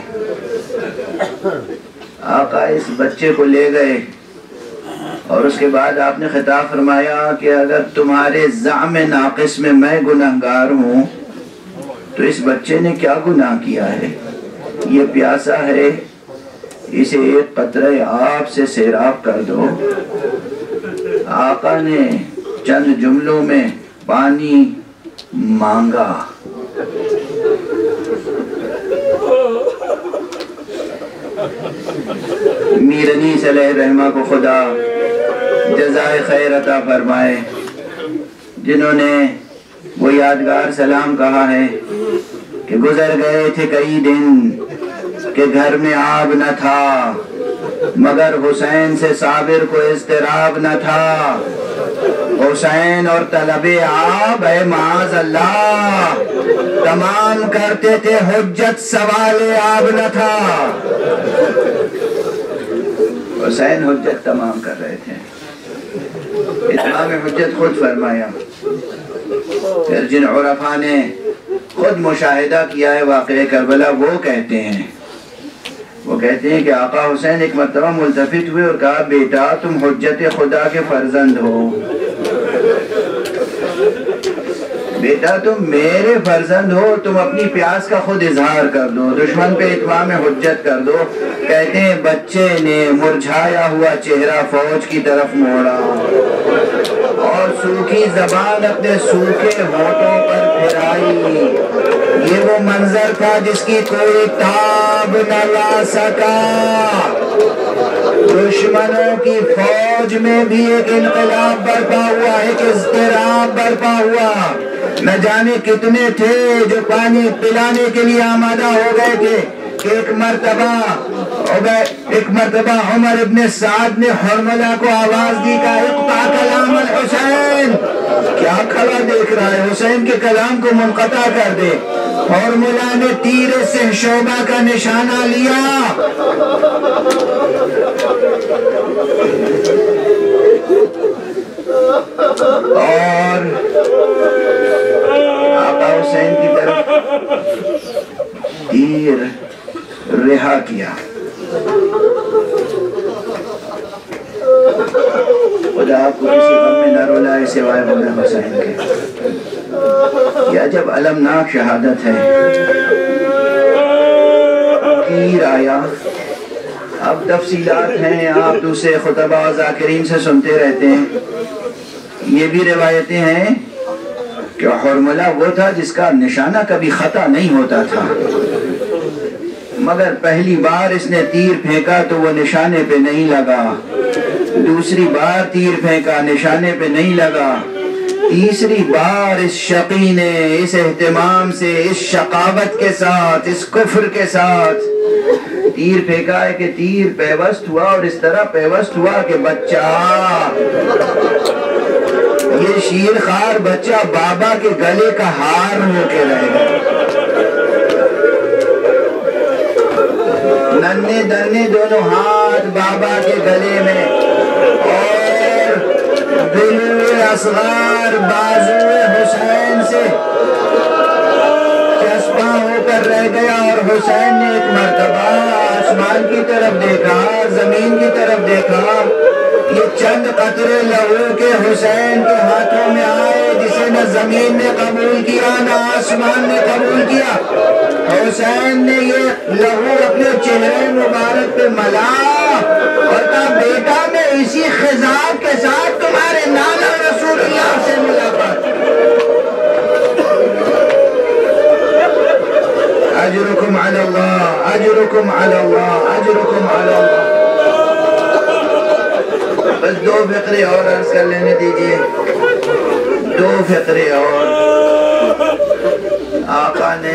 آقا اس بچے کو لے گئے اور اس کے بعد آپ نے خطاب فرمایا کہ اگر تمہارے زعم ناقص میں میں گناہگار ہوں تو اس بچے نے کیا گناہ کیا ہے؟ یہ پیاسا ہے، اسے ایک قطرہ آب سے سیراب کر دو۔ آقا نے چند جملوں میں پانی مانگا. میر انیس علیہ رحمہ کو خدا جزائے خیر عطا فرمائے، جنہوں نے وہ یادگار سلام کہا ہے کہ گزر گئے تھے کئی دن کہ گھر میں آب نہ تھا، مگر حسین سے صابر کو اضطراب نہ تھا. حسین اور طلب آب اے معاذ اللہ تمام کرتے تھے، حجت سوال آب نہ تھا. حسین حجت تمام کر رہے تھے، اتمام حجت خود فرمایا. پھر جن عرفاء نے خود مشاہدہ کیا ہے واقعہ کربلا وہ کہتے ہیں کہ آقا حسین ایک مرتبہ ملتفت ہوئے اور کہا بیٹا تم حجت خدا کے فرزند ہو، بیٹا تم میرے فرزند ہو، تم اپنی پیاس کا خود اظہار کر دو، دشمن پہ اتمام حجت کر دو. کہتے ہیں بچے نے مرجھایا ہوا چہرہ فوج کی طرف موڑا اور سوکھی زبان اپنے سوکھے ہونٹوں پر پھرائی. یہ وہ منظر تھا جس کی کوئی تاب نہ لا سکا. دشمنوں کی فوج میں بھی ایک انقلاب برپا ہوا، ایک اضطراب برپا ہوا. نہ جانے کتنے تھے جو پانی پلانے کے لیے آمادہ ہو گئے تھے کہ ایک مرتبہ عمر ابن سعد نے حرملہ کو آواز دی کہ اقطع کلام الحسین. کیا کھڑا دیکھ رہا ہے، حسین کے کلام کو منقطع کر دے. حرملہ نے تیر سے شعبہ کا نشانہ لیا. اور آقا حسین کی طرف تیر رہا کیا. خدا آپ کو کسی غم میں نہ رولائے سوائے غم حسین کے. یہ عجب المناک شہادت ہے. تیر آیا. اب تفصیلات ہیں، آپ دوسرے خطبہ ذاکرین سے سنتے رہتے ہیں. یہ بھی روایتیں ہیں کہ حرملہ وہ تھا جس کا نشانہ کبھی خطا نہیں ہوتا تھا، مگر پہلی بار اس نے تیر پھینکا تو وہ نشانے پہ نہیں لگا. دوسری بار تیر پھینکا، نشانے پہ نہیں لگا. تیسری بار اس شقی نے اس اہتمام سے، اس شقاوت کے ساتھ، اس کفر کے ساتھ تیر پھینکا ہے کہ تیر پیوست ہوا، اور اس طرح پیوست ہوا کہ بچہ، یہ شیر خوار بچہ بابا کے گلے کا ہار ہو کے رہ گیا. ننھے دنے دونوں ہاتھ بابا کے گلے میں، اور دل اصغر بازو حسین سے چسپاں ہو کر رہ گیا. اور حسین نے ایک مرتبہ آسمان کی طرف دیکھا، زمین کی طرف دیکھا. یہ چند قطرے لہو کے حسین کے ہاتھوں میں آئے جسے نہ زمین نے قبول کیا نہ آسمان نے قبول کیا. حسین نے یہ لہو اپنے چہرے مبارک پہ ملا اور کہا بیٹا میں اسی خضاب کے ساتھ تمہارے نانا رسول اللہ سے ملا کر اجرکم علی اللہ، اجرکم علی اللہ، اجرکم علی اللہ. بس 2 فقرے اور عرض کر لینے دیجئے، 2 فقرے اور. آقا نے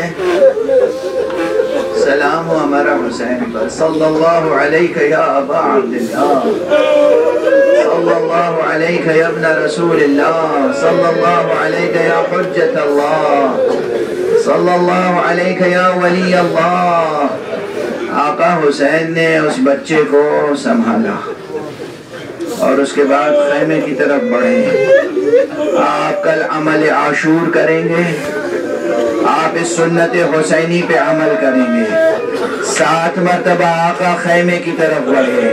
سلام ہو ہمارا حسین پر، صلی اللہ علیہ یا ابا عبداللہ، صلی اللہ علیہ یا ابن رسول اللہ، صلی اللہ علیہ یا حجت اللہ، صلی اللہ علیہ یا ولی اللہ. آقا حسین نے اس بچے کو سنبھالا اور اس کے بعد خیمے کی طرف بڑھے. آپ کل عمل عاشور کریں گے، آپ اس سنت حسینی پہ عمل کریں گے. 7 مرتبہ آقا خیمے کی طرف بڑھے،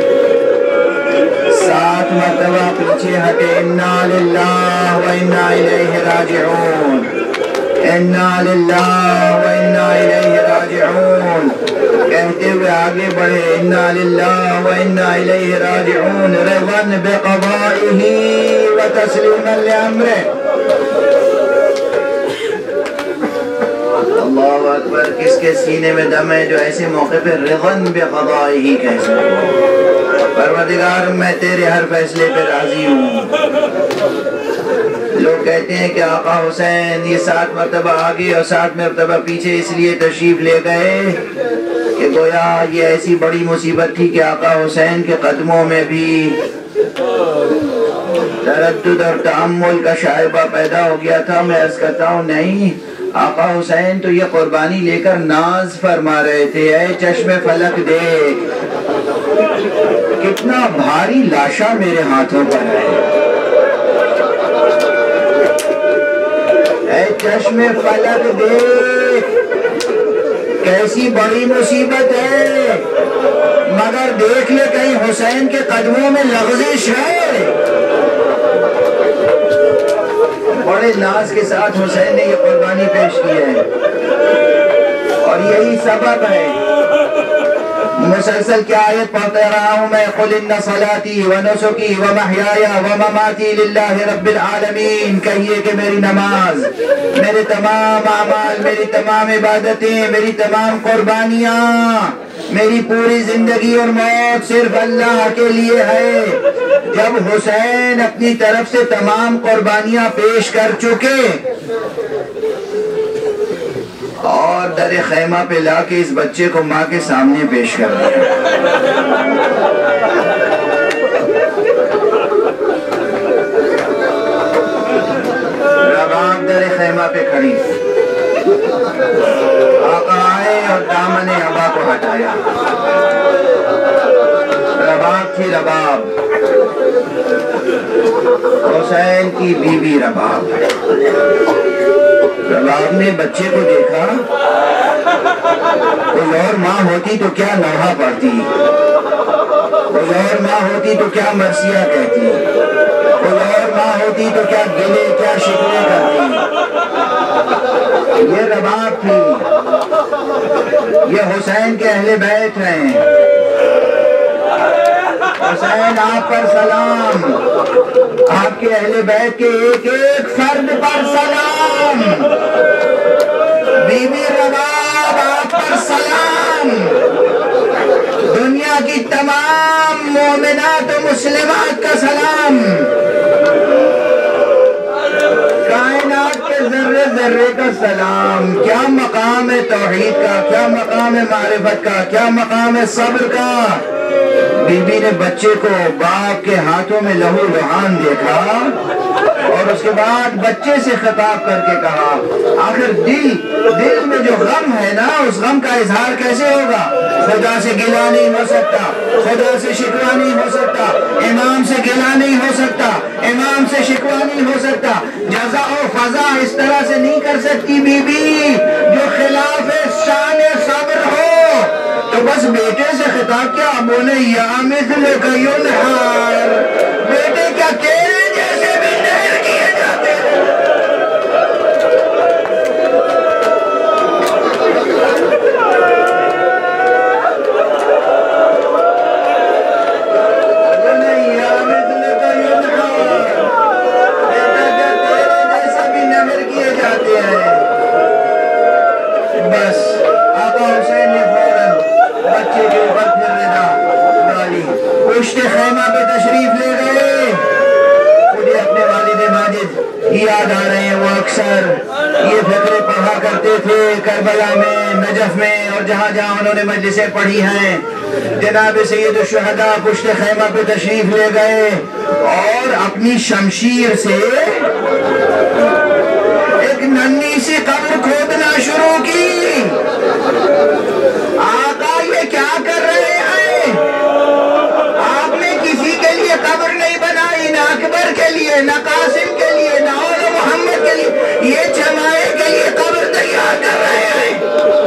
7 مرتبہ پیچھے ہٹے. انا للہ و انا الیہ راجعون، انا للہ و انا الیہ راجعون کہتے ہوئے آگے بڑھے. انا للہ و انا الیہ راجعون رضا بقضائہ و تسلیما لامرہ. اکبر، کس کے سینے میں دم ہے جو ایسے موقع پہ رضن بقضائہ کہہ سکے؟ پروردگار میں تیرے ہر فیصلے پہ راضی ہوں۔ لوگ کہتے ہیں کہ آقا حسین یہ 7 مرتبہ آگے اور 7 مرتبہ پیچھے اس لیے تشریف لے گئے کہ گویا یہ ایسی بڑی مصیبت تھی کہ آقا حسین کے قدموں میں بھی تردد اور تأمل کا شائبہ پیدا ہو گیا تھا۔ میں عرض کرتا ہوں نہیں، آقا حسین تو یہ قربانی لے کر ناز فرما رہے تھے، اے چشم فلک دیکھ کتنا بھاری لاشا میرے ہاتھوں پر ہے، اے چشم فلک دیکھ کیسی بڑی مصیبت ہے، مگر دیکھ لے کہیں حسین کے قدموں میں لغزش ہے۔ بڑے ناز کے ساتھ حسین نے یہ قربانی پیش کی ہے، اور یہی سبب ہے مسلسل کیا آیت پڑھتے رہا ہوں میں، قل ان صلاتی ونسکی ومحیایا ومماتی للہ رب العالمین، کہیے کہ میری نماز، میرے تمام اعمال، میری تمام عبادتیں، میری تمام قربانیاں، میری پوری زندگی اور موت صرف اللہ کے لیے ہے۔ جب حسین اپنی طرف سے تمام قربانیاں پیش کر چکے اور در خیمہ پہ لا کے اس بچے کو ماں کے سامنے پیش کر دیا، رباب در خیمہ پہ کھڑی، آقا آئے اور دامن ابا کو ہٹایا، رباب تھی رباب، حسین کی بیوی رباب۔ رباب نے بچے کو دیکھا، کوئی اور ماں ہوتی تو کیا نوحہ پڑھتی، کوئی اور ماں ہوتی تو کیا مرثیہ کہتی، کوئی اور ماں ہوتی تو کیا گلے کیا شکوے کرتی۔ یہ رباب تھی، یہ حسین کے اہل بیت ہیں۔ حسین آپ پر سلام، آپ کے اہل بیت کے ایک ایک فرد پر سلام، بی بی رباب آپ پر سلام، دنیا کی تمام مومنات و مسلمات کا سلام، کائنات کے ذرے ذرے کا سلام۔ کیا مقام ہے توحید کا، کیا مقام ہے معرفت کا، کیا مقام ہے صبر کا۔ بی بی نے بچے کو باپ کے ہاتھوں میں لہو لہان دیکھا اور اس کے بعد بچے سے خطاب کر کے کہا، آخر دل میں جو غم ہے نا، اس غم کا اظہار کیسے ہوگا؟ خدا سے گلہ نہیں ہو سکتا، خدا سے شکوہ نہیں ہو سکتا، امام سے گلہ نہیں ہو سکتا، امام سے شکوہ نہیں ہو سکتا، جزا و فضا اس طرح سے نہیں کر سکتی بی بی جو خلاف شان صبر ہو۔ تو بس بیٹے سے خطاب کیا، بولے یا مثلک ینحر، بیٹے کیا تیرے جیسے بھی نہر کیے جاتے ہیں۔ بولے یا مثلک ینحر، بیٹا کیا تیرے جیسے بھی نہر کیے جاتے ہیں۔ بس آقا حسین نے فوراً بچے کے اوپر پھر رضا ڈالی، پشت خیمہ پہ تشریف لے گئے۔ مجھے اپنے والد ماجد یاد آ رہے ہیں، وہ اکثر یہ فقرے پڑھا کرتے تھے کربلا میں، نجف میں، اور جہاں جہاں انہوں نے مجلسیں پڑھی ہیں۔ جناب سید الشہداء پشت خیمہ پہ تشریف لے گئے اور اپنی شمشیر سے ایک ننھی سی قبر کھودنا شروع کی۔ آقا یہ کیا کر رہے ہیں؟ آپ نے کسی کے لیے قبر نہیں بنائی، نہ اکبر کے لیے، نہ قاسم کے لیے، نہ اول محمد کے لیے، یہ جماعے کے لیے قبر تیار کر رہے ہیں۔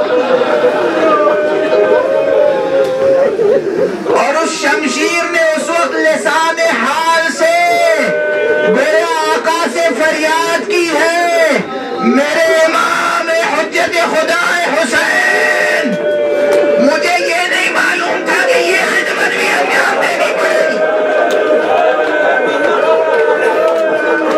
اور اس شمشیر نے اس وقت لسان حال سے گویا آقا سے فریاد کی ہے، میرے امام حجت خدا حسین، مجھے یہ نہیں معلوم تھا کہ یہ خدمت بھی انجام دینی پڑے گی۔